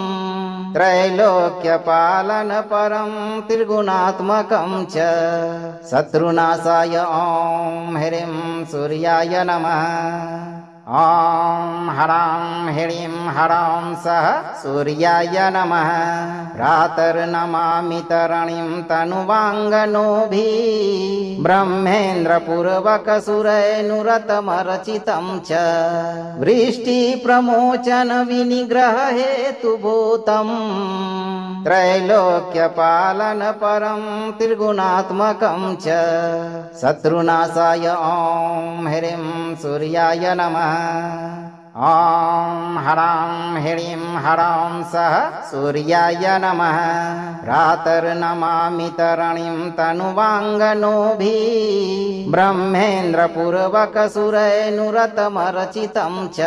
त्रैलोक्यपालनपरं त्रिगुणात्मकं च शत्रुनाशाय ॐ ह्रीं सूर्याय नमः ॐ ह्रां ह्रीं ह्रौं सः सूर्याय नमः प्रातर्नमामि तरणीं तनुवाङ्गनोभिः ब्रह्मेन्द्रपूर्वकसुरैनुरतमर्चितं च वृष्टिप्रमोचनविनिग्रहहेतुभूतं त्रैलोक्यपालनपरं त्रिगुणात्मकं च शत्रुनाशाय ॐ ह्रीं सूर्याय नमः ॐ ह्रां ह्रीं ह्रौं सः सूर्याय नमः प्रातर्नमामि तरणीं तनुवाङ्गनोभिः ब्रह्मेन्द्रपूर्वकसुरैनुरतमर्चितं च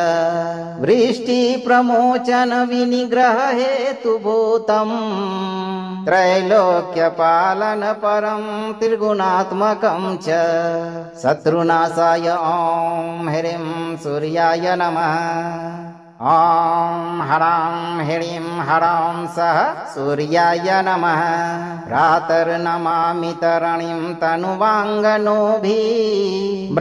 वृष्टिप्रमोचनविनिग्रहहेतुभूतं त्रैलोक्यपालनपरं त्रिगुणात्मकं च शत्रुनाशाय ॐ ह्रीं सूर्याय नमः ॐ ह्रां ह्रीं ह्रौं सः सूर्याय नमः प्रातर्नमामि तरणीं तनुवाङ्गनोभिः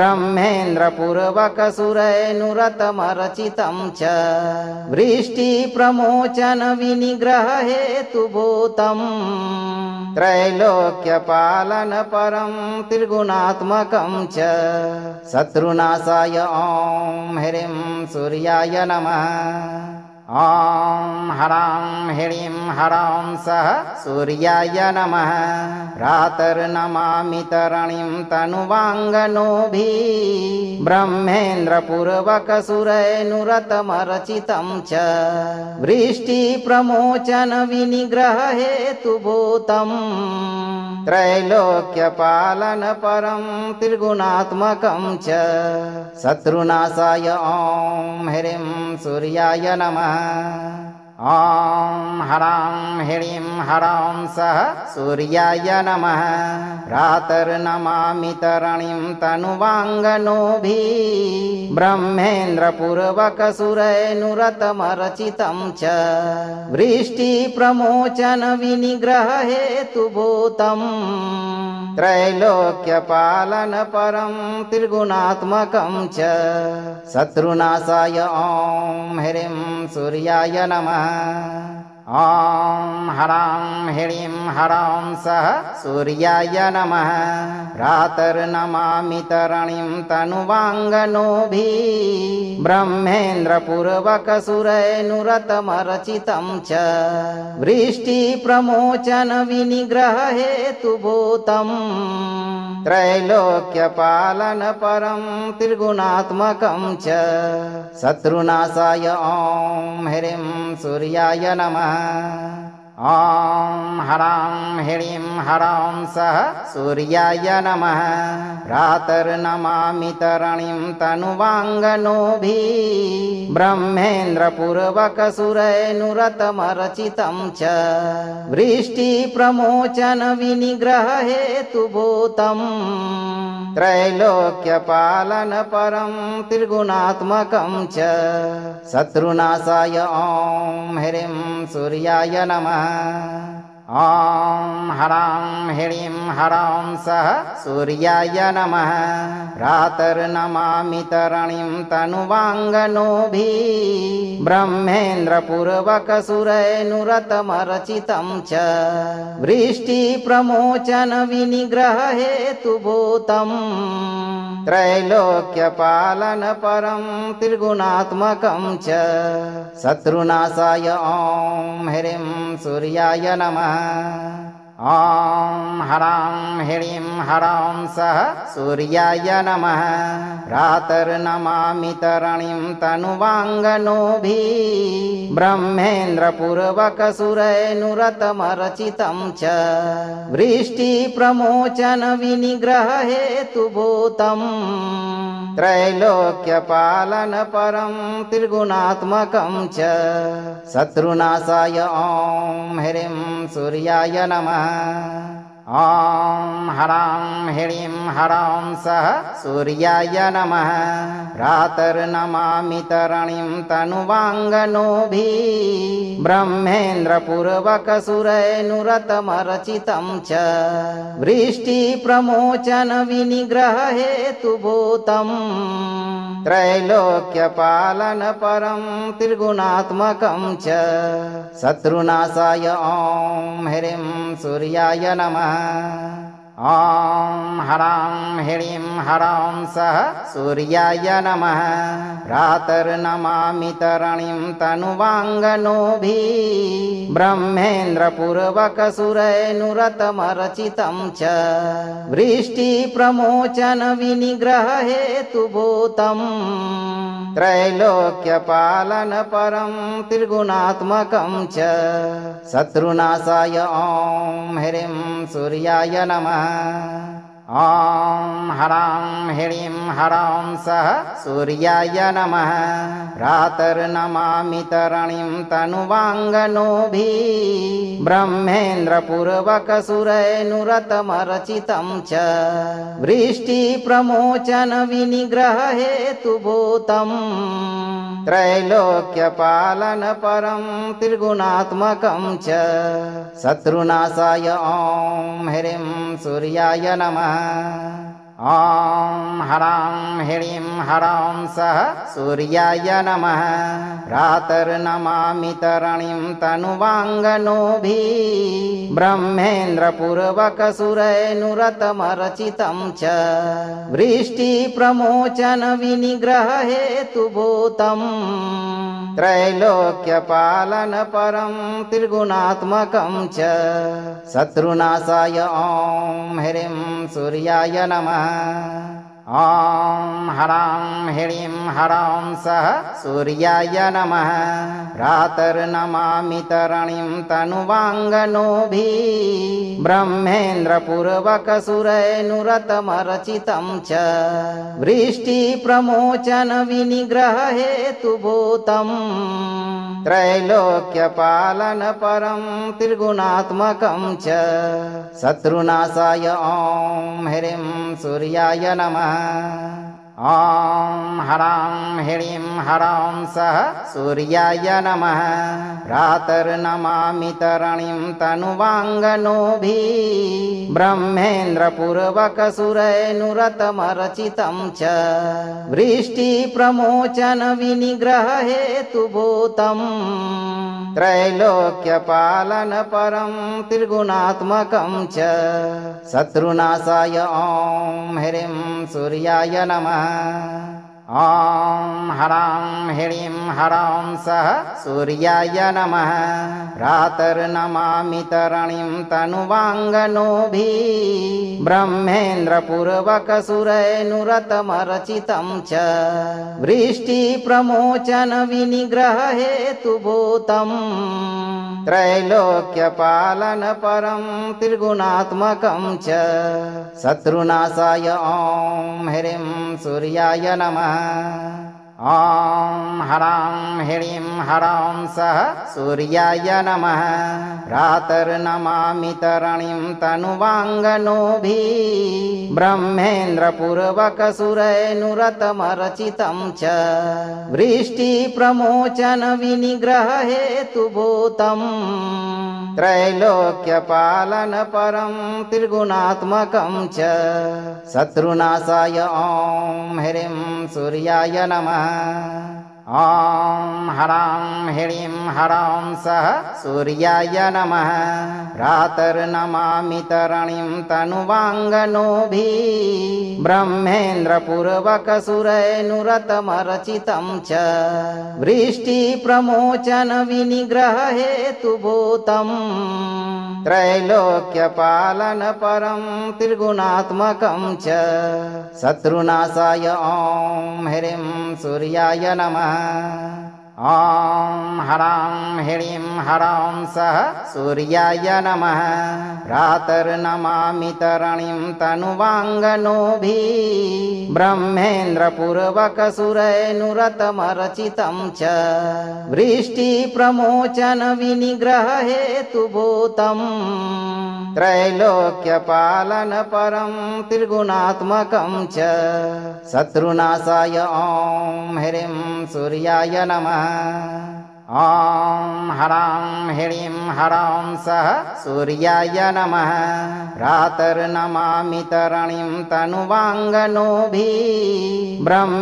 ब्रह्मेन्द्रपूर्वकसुरैनुरतमर्चितं च वृष्टिप्रमोचनविनिग्रहहेतुभूतं त्रैलोक्यपालनपरं त्रिगुणात्मकं च शत्रुनाशाय ॐ ह्रीं सूर्याय नमः ॐ ह्रां ह्रीं ह्रौं सः सूर्याय नमः प्रातर्नमामि तरणीं तनुवाङ्गनोभिः ब्रह्मेन्द्रपूर्वकसुरैनुरतमर्चितं च वृष्टिप्रमोचनविनिग्रहहेतुभूतं त्रैलोक्यपालनपरं त्रिगुणात्मकं च शत्रुनाशाय ॐ ह्रीं सूर्याय नमः ॐ ह्रां ह्रीं ह्रौं सः सूर्याय नमः प्रातर्नमामि तरणीं तनुवाङ्गनोभिः ब्रह्मेन्द्रपूर्वकसुरैनुरतमर्चितं च वृष्टिप्रमोचनविनिग्रहहेतुभूतं त्रैलोक्यपालनपरं त्रिगुणात्मकं च शत्रुनाशाय ॐ ह्रीं सूर्याय नमः ॐ ह्रां ह्रीं ह्रौं सः सूर्याय नमः रातर्नमामि तरणीं तनुवाङ्गनोभिः ब्रह्मेन्द्रपूर्वकसुरैनुरतमर्चितं च वृष्टिप्रमोचनविनिग्रहहेतुभूतम् त्रैलोक्यपालनपरं त्रिगुणात्मकं च शत्रुनाशाय ॐ ह्रीं सूर्याय नमः ॐ ह्रां ह्रीं ह्रौं सः सूर्याय नमः रातर्नमामि तरणीं तनुवाङ्गनोभिः ब्रह्मेन्द्रपूर्वकसुरैनुरतमर्चितं च वृष्टिप्रमोचनविनिग्रहहेतुभूतम् त्रैलोक्यपालनपरं त्रिगुणात्मकं च शत्रुनाशाय ॐ ह्रीं सूर्याय नमः ॐ ह्रां ह्रीं ह्रौं सः सूर्याय नमः रातर्नमामि तरणीं तनुवाङ्गनोभिः ब्रह्मेन्द्रपूर्वकसुरैनुरतमर्चितं च वृष्टिप्रमोचनविनिग्रहहेतुभूतम् त्रैलोक्यपालनपरं त्रिगुणात्मकं च शत्रुनाशाय ॐ ह्रीं सूर्याय नमः ॐ ह्रां ह्रीं ह्रौं सः सूर्याय नमः रातर्नमामि तरणीं तनुवाङ्गनोभिः ब्रह्मेन्द्रपूर्वकसुरैनुरतमर्चितं च वृष्टिप्रमोचनविनिग्रहहेतुभूतम् त्रैलोक्यपालनपरं त्रिगुणात्मकं च शत्रुनाशाय ॐ ह्रीं सूर्याय नमः ॐ ह्रां ह्रीं ह्रौं सः सूर्याय नमः रातर्नमामि तरणीं तनुवाङ्गनोभिः ब्रह्मेन्द्रपूर्वकसुरैनुरतमर्चितं च वृष्टिप्रमोचनविनिग्रहहेतुभूतम् त्रैलोक्यपालनपरं त्रिगुणात्मकं च शत्रुनाशाय ॐ ह्रीं सूर्याय नमः ॐ ह्रां ह्रीं ह्रौं सः सूर्याय नमः रातर्नमामि तरणीं तनुवाङ्गनोभिः ब्रह्मेन्द्रपूर्वकसुरैनुरतमर्चितं च वृष्टिप्रमोचनविनिग्रहहेतुभूतम् त्रैलोक्यपालनपरं त्रिगुणात्मकं च शत्रुनाशाय ॐ ह्रीं सूर्याय नमः ॐ ह्रां ह्रीं ह्रौं सः सूर्याय नमः रातर्नमामि तरणीं तनुवाङ्गनोभिः ब्रह्मेन्द्रपूर्वकसुरैनुरतमर्चितं च वृष्टिप्रमोचनविनिग्रहहेतुभूतम् त्रैलोक्यपालनपरं त्रिगुणात्मकं च शत्रुनाशाय ॐ ह्रीं सूर्याय नमः ॐ ह्रां ह्रीं ह्रौं सः सूर्याय नमः रातर्नमामि तरणीं तनुवाङ्गनोभिः ब्रह्मेन्द्रपूर्वकसुरैनुरतमर्चितं च वृष्टिप्रमोचनविनिग्रहहेतुभूतम् त्रैलोक्यपालनपरं त्रिगुणात्मकं च शत्रुनाशाय ॐ ह्रीं सूर्याय नमः ॐ ह्रां ह्रीं ह्रौं सः सूर्याय नमः रातर्नमामि तरणीं तनुवाङ्गनोभिः ब्रह्मेन्द्रपूर्वकसुरैनुरतमर्चितं च वृष्टिप्रमोचनविनिग्रहहेतुभूतम् त्रैलोक्यपालनपरं त्रिगुणात्मकं च शत्रुनाशाय ॐ ह्रीं सूर्याय नमः ॐ ह्रां ह्रीं हरौं सः सूर्याय नमः रातर्नमामि तरणीं तनुवाङ्गनोभिः ब्रह्मेन्द्रपूर्वकसुरैनुरतमर्चितं च वृष्टिप्रमोचनविनिग्रहहेतुभूतम् त्रैलोक्यपालनपरं त्रिगुणात्मकं च शत्रुनाशाय ॐ ह्रीं सूर्याय नमः ॐ हरां ह्रीं हरौं सः सूर्याय नमः रातर्नमामि तरणीं तनुवाङ्गनोभिः ब्रह्मेन्द्रपूर्वकसुरैनुरतमर्चितं च वृष्टिप्रमोचनविनिग्रहहेतुभूतम् त्रैलोक्यपालनपरं त्रिगुणात्मकं च शत्रुनाशाय ॐ ह्रीं सूर्याय नमः ॐ हरां ह्रीं हरौं सः सूर्याय नमः रातर्नमामि तरणीं तनुवाङ्गनोभिः ब्रह्मेन्द्रपूर्वकसुरैनुरतमर्चितं च वृष्टिप्रमोचनविनिग्रहहेतुभूतम् त्रैलोक्यपालनपरं त्रिगुणात्मकं च शत्रुनाशाय ॐ ह्रीं सूर्याय नमः ॐ हरां ह्रीं हरौं सः सूर्याय नमः रातर्नमामि तरणीं तनुवाङ्गनोभिः ब्रह्मेन्द्रपूर्वकसुरैनुरतमर्चितं च वृष्टिप्रमोचनविनिग्रहहेतुभूतम् त्रैलोक्यपालनपरं त्रिगुणात्मकं च शत्रुनाशाय ॐ ह्रीं सूर्याय नमः ॐ हरां ह्रीं हरौं सः सूर्याय नमः रातर्नमामि तरणीं तनुवाङ्गनोभिः ब्रह्मेन्द्रपूर्वकसुरैनुरतमर्चितं च वृष्टिप्रमोचनविनिग्रहहेतुभूतम् त्रैलोक्यपालनपरं त्रिगुणात्मकं च शत्रुनाशाय ॐ ह्रीं सूर्याय नमः ॐ हरां ह्रीं हरौं सः सूर्याय नमः रातर्नमामि तरणीं तनुवाङ्गनोभिः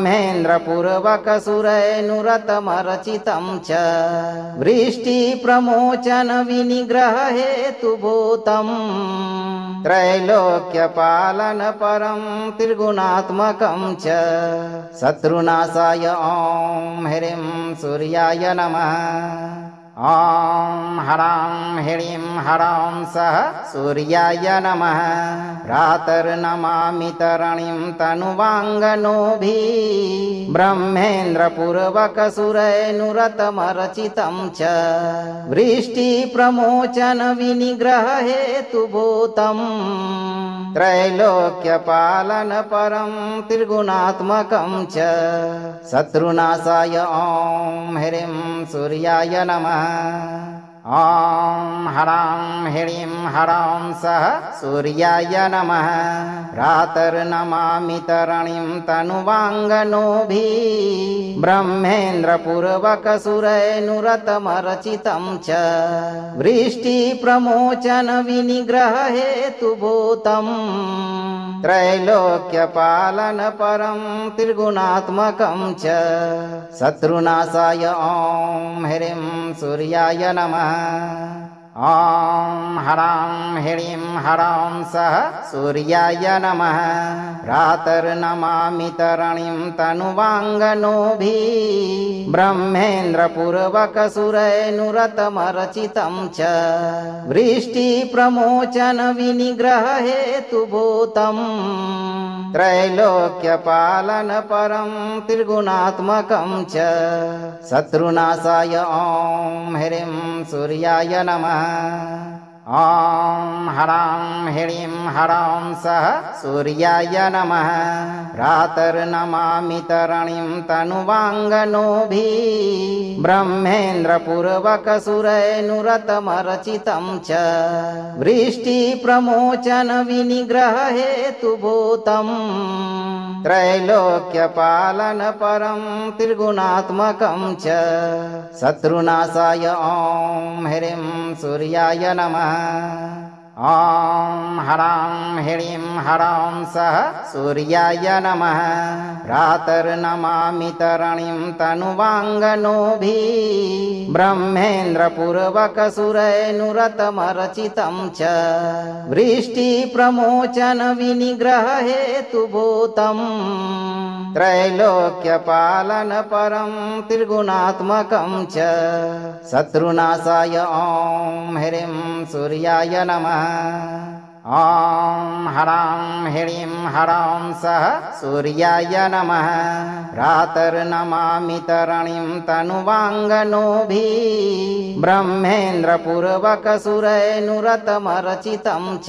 ब्रह्मेन्द्रपूर्वकसुरैनुरतमर्चितं च वृष्टिप्रमोचनविनिग्रहहेतुभूतम् त्रैलोक्यपालनपरं त्रिगुणात्मकं च शत्रुनाशाय ॐ ह्रीं सूर्याय नमः ॐ हरां ह्रीं हरौं सः सूर्याय नमः रातर्नमामि तरणीं तनुवाङ्गनोभिः ब्रह्मेन्द्रपूर्वकसुरैनुरतमर्चितं च वृष्टिप्रमोचनविनिग्रहहेतुभूतम् त्रैलोक्यपालनपरं त्रिगुणात्मकं च शत्रुनाशाय ॐ ह्रीं सूर्याय नमः ॐ हरां ह्रीं हरौं सः सूर्याय नमः रातर्नमामि तरणीं तनुवाङ्गनोभिः ब्रह्मेन्द्रपूर्वकसुरैनुरतमर्चितं च वृष्टिप्रमोचनविनिग्रहहेतुभूतम् त्रैलोक्यपालनपरं त्रिगुणात्मकं च शत्रुनाशाय ॐ ह्रीं सूर्याय नमः ॐ हरां ह्रीं हरौं सः सूर्याय नमः रातर्नमामि तरणीं तनुवाङ्गनोभिः ब्रह्मेन्द्रपूर्वकसुरैनुरतमर्चितं च वृष्टिप्रमोचनविनिग्रहहेतुभूतम् त्रैलोक्यपालनपरं त्रिगुणात्मकं च शत्रुनाशाय ॐ ह्रीं सूर्याय नमः ॐ ह्रां ह्रीं ह्रौं सः सूर्याय नमः रातर्नमामि तरणीं तनुवाङ्गनोभिः ब्रह्मेन्द्रपूर्वकसुरैनुरतमर्चितं च वृष्टिप्रमोचनविनिग्रहहेतुभूतं त्रैलोक्यपालनपरं त्रिगुणात्मकं च शत्रुनाशाय ॐ ह्रीं सूर्याय नमः ॐ ह्रां ह्रीं ह्रौं सः सूर्याय नमः रातर्नमामि तरणीं तनुवाङ्गनोभिः ब्रह्मेन्द्रपूर्वकसुरैनुरतमर्चितं च वृष्टिप्रमोचनविनिग्रहहेतुभूतं त्रैलोक्यपालनपरं त्रिगुणात्मकं च शत्रुनाशाय ॐ ह्रीं सूर्याय नमः ॐ ह्रां ह्रीं ह्रौं सः सूर्याय नमः रातर्नमामि तरणीं तनुवाङ्गनोभिः ब्रह्मेन्द्रपूर्वकसुरैनुरतमर्चितं च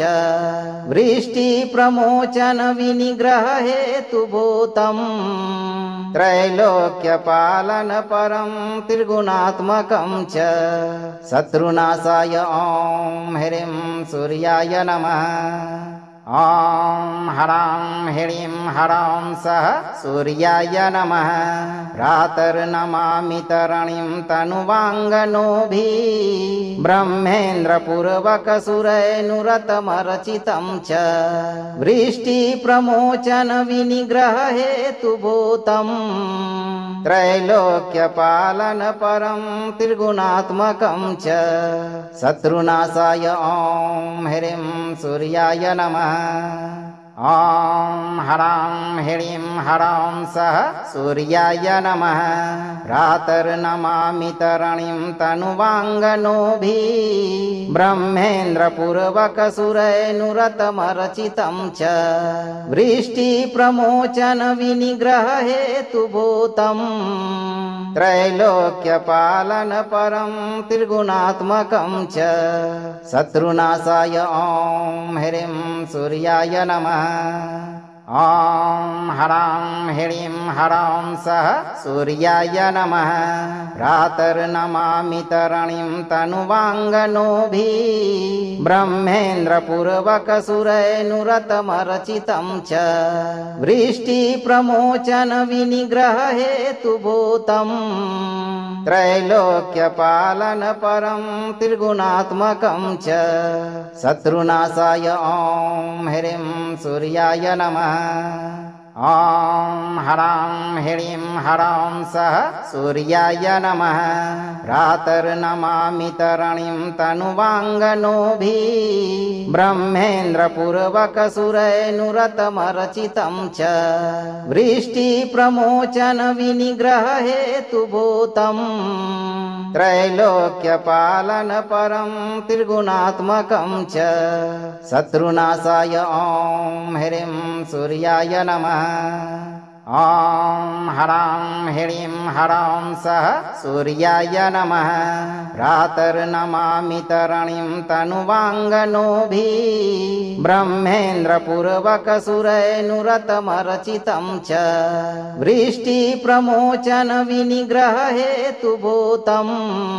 वृष्टिप्रमोचनविनिग्रहहेतुभूतं त्रैलोक्यपालनपरं त्रिगुणात्मकं च शत्रुनाशाय ॐ ह्रीं सूर्याय नमः ॐ ह्रां ह्रीं ह्रौं सः सूर्याय नमः रातर्नमामि तरणीं तनुवाङ्गनोभिः ब्रह्मेन्द्रपूर्वकसुरैनुरतमर्चितं च वृष्टिप्रमोचनविनिग्रहहेतुभूतं त्रैलोक्यपालनपरं त्रिगुणात्मकं च शत्रुनाशाय ॐ ह्रीं सूर्याय नमः ॐ ह्रां ह्रीं ह्रौं सः सूर्याय नमः रातर्नमामि तरणीं तनुवाङ्गनोभिः ब्रह्मेन्द्रपूर्वकसुरैनुरतमर्चितं च वृष्टिप्रमोचनविनिग्रहहेतुभूतं त्रैलोक्यपालनपरं त्रिगुणात्मकं च शत्रुनाशाय ॐ ह्रीं सूर्याय नमः ॐ ह्रां ह्रीं ह्रौं सः सूर्याय नमः रातर्नमामि तरणीं तनुवाङ्गनोभिः ब्रह्मेन्द्रपूर्वकसुरैनुरतमर्चितं च वृष्टिप्रमोचनविनिग्रहहेतुभूतं त्रैलोक्यपालनपरं त्रिगुणात्मकं च शत्रुनाशाय ॐ ह्रीं सूर्याय नमः ॐ ह्रां ह्रीं ह्रौं सः सूर्याय नमः रातर्नमामि तरणीं तनुवाङ्गनोभिः ब्रह्मेन्द्रपूर्वकसुरैनुरतमर्चितं च वृष्टिप्रमोचनविनिग्रहहेतुभूतं त्रैलोक्यपालनपरं त्रिगुणात्मकं च शत्रुनाशाय ॐ ह्रीं सूर्याय नमः ॐ ह्रां ह्रीं ह्रौं सः सूर्याय नमः रातर्नमामि तरणीं तनुवाङ्गनोभिः ब्रह्मेन्द्रपूर्वकसुरैनुरतमर्चितं च वृष्टिप्रमोचनविनिग्रहहेतुभूतं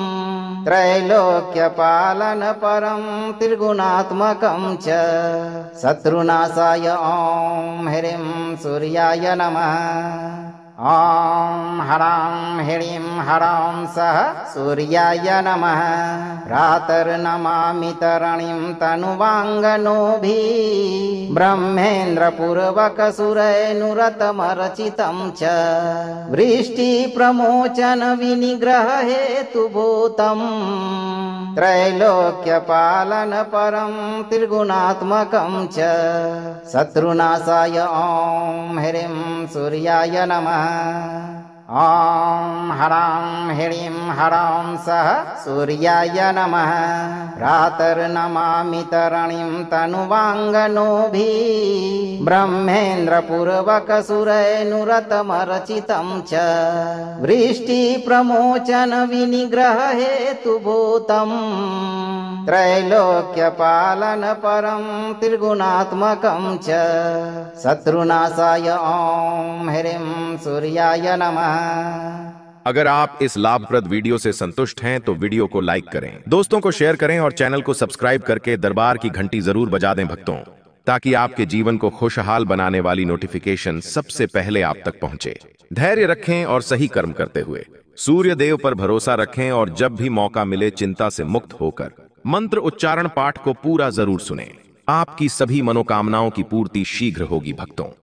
त्रैलोक्यपालनपरं त्रिगुणात्मकं च शत्रुनाशाय ॐ ह्रीं सूर्याय नमः ॐ ह्रां ह्रीं ह्रौं सः सूर्याय नमः रातर्नमामि तरणीं तनुवाङ्गनोभिः ब्रह्मेन्द्रपूर्वकसुरैनुरतमर्चितं च वृष्टिप्रमोचनविनिग्रहहेतुभूतं त्रैलोक्यपालनपरं त्रिगुणात्मकं च शत्रुनाशाय ॐ ह्रीं सूर्याय नमः ॐ ह्रां ह्रीं हरं सः सूर्याय नमः प्रातर्नमामि तरणिं तनुवाङ्गनोभिः ब्रह्मेन्द्रपूर्वकसुरैनुरतमर्चितं च वृष्टिप्रमोचन विनिग्रह हेतुभूतम् त्रैलोक्यपालन परं त्रिगुणात्मकं च शत्रुनाशाय ॐ ह्रीं सूर्याय नमः। अगर आप इस लाभप्रद वीडियो से संतुष्ट हैं तो वीडियो को लाइक करें, दोस्तों को शेयर करें और चैनल को सब्सक्राइब करके दरबार की घंटी जरूर बजा दें भक्तों, ताकि आपके जीवन को खुशहाल बनाने वाली नोटिफिकेशन सबसे पहले आप तक पहुंचे। धैर्य रखें और सही कर्म करते हुए सूर्य देव पर भरोसा रखें और जब भी मौका मिले चिंता से मुक्त होकर मंत्र उच्चारण पाठ को पूरा जरूर सुनें। आपकी सभी मनोकामनाओं की पूर्ति शीघ्र होगी भक्तों।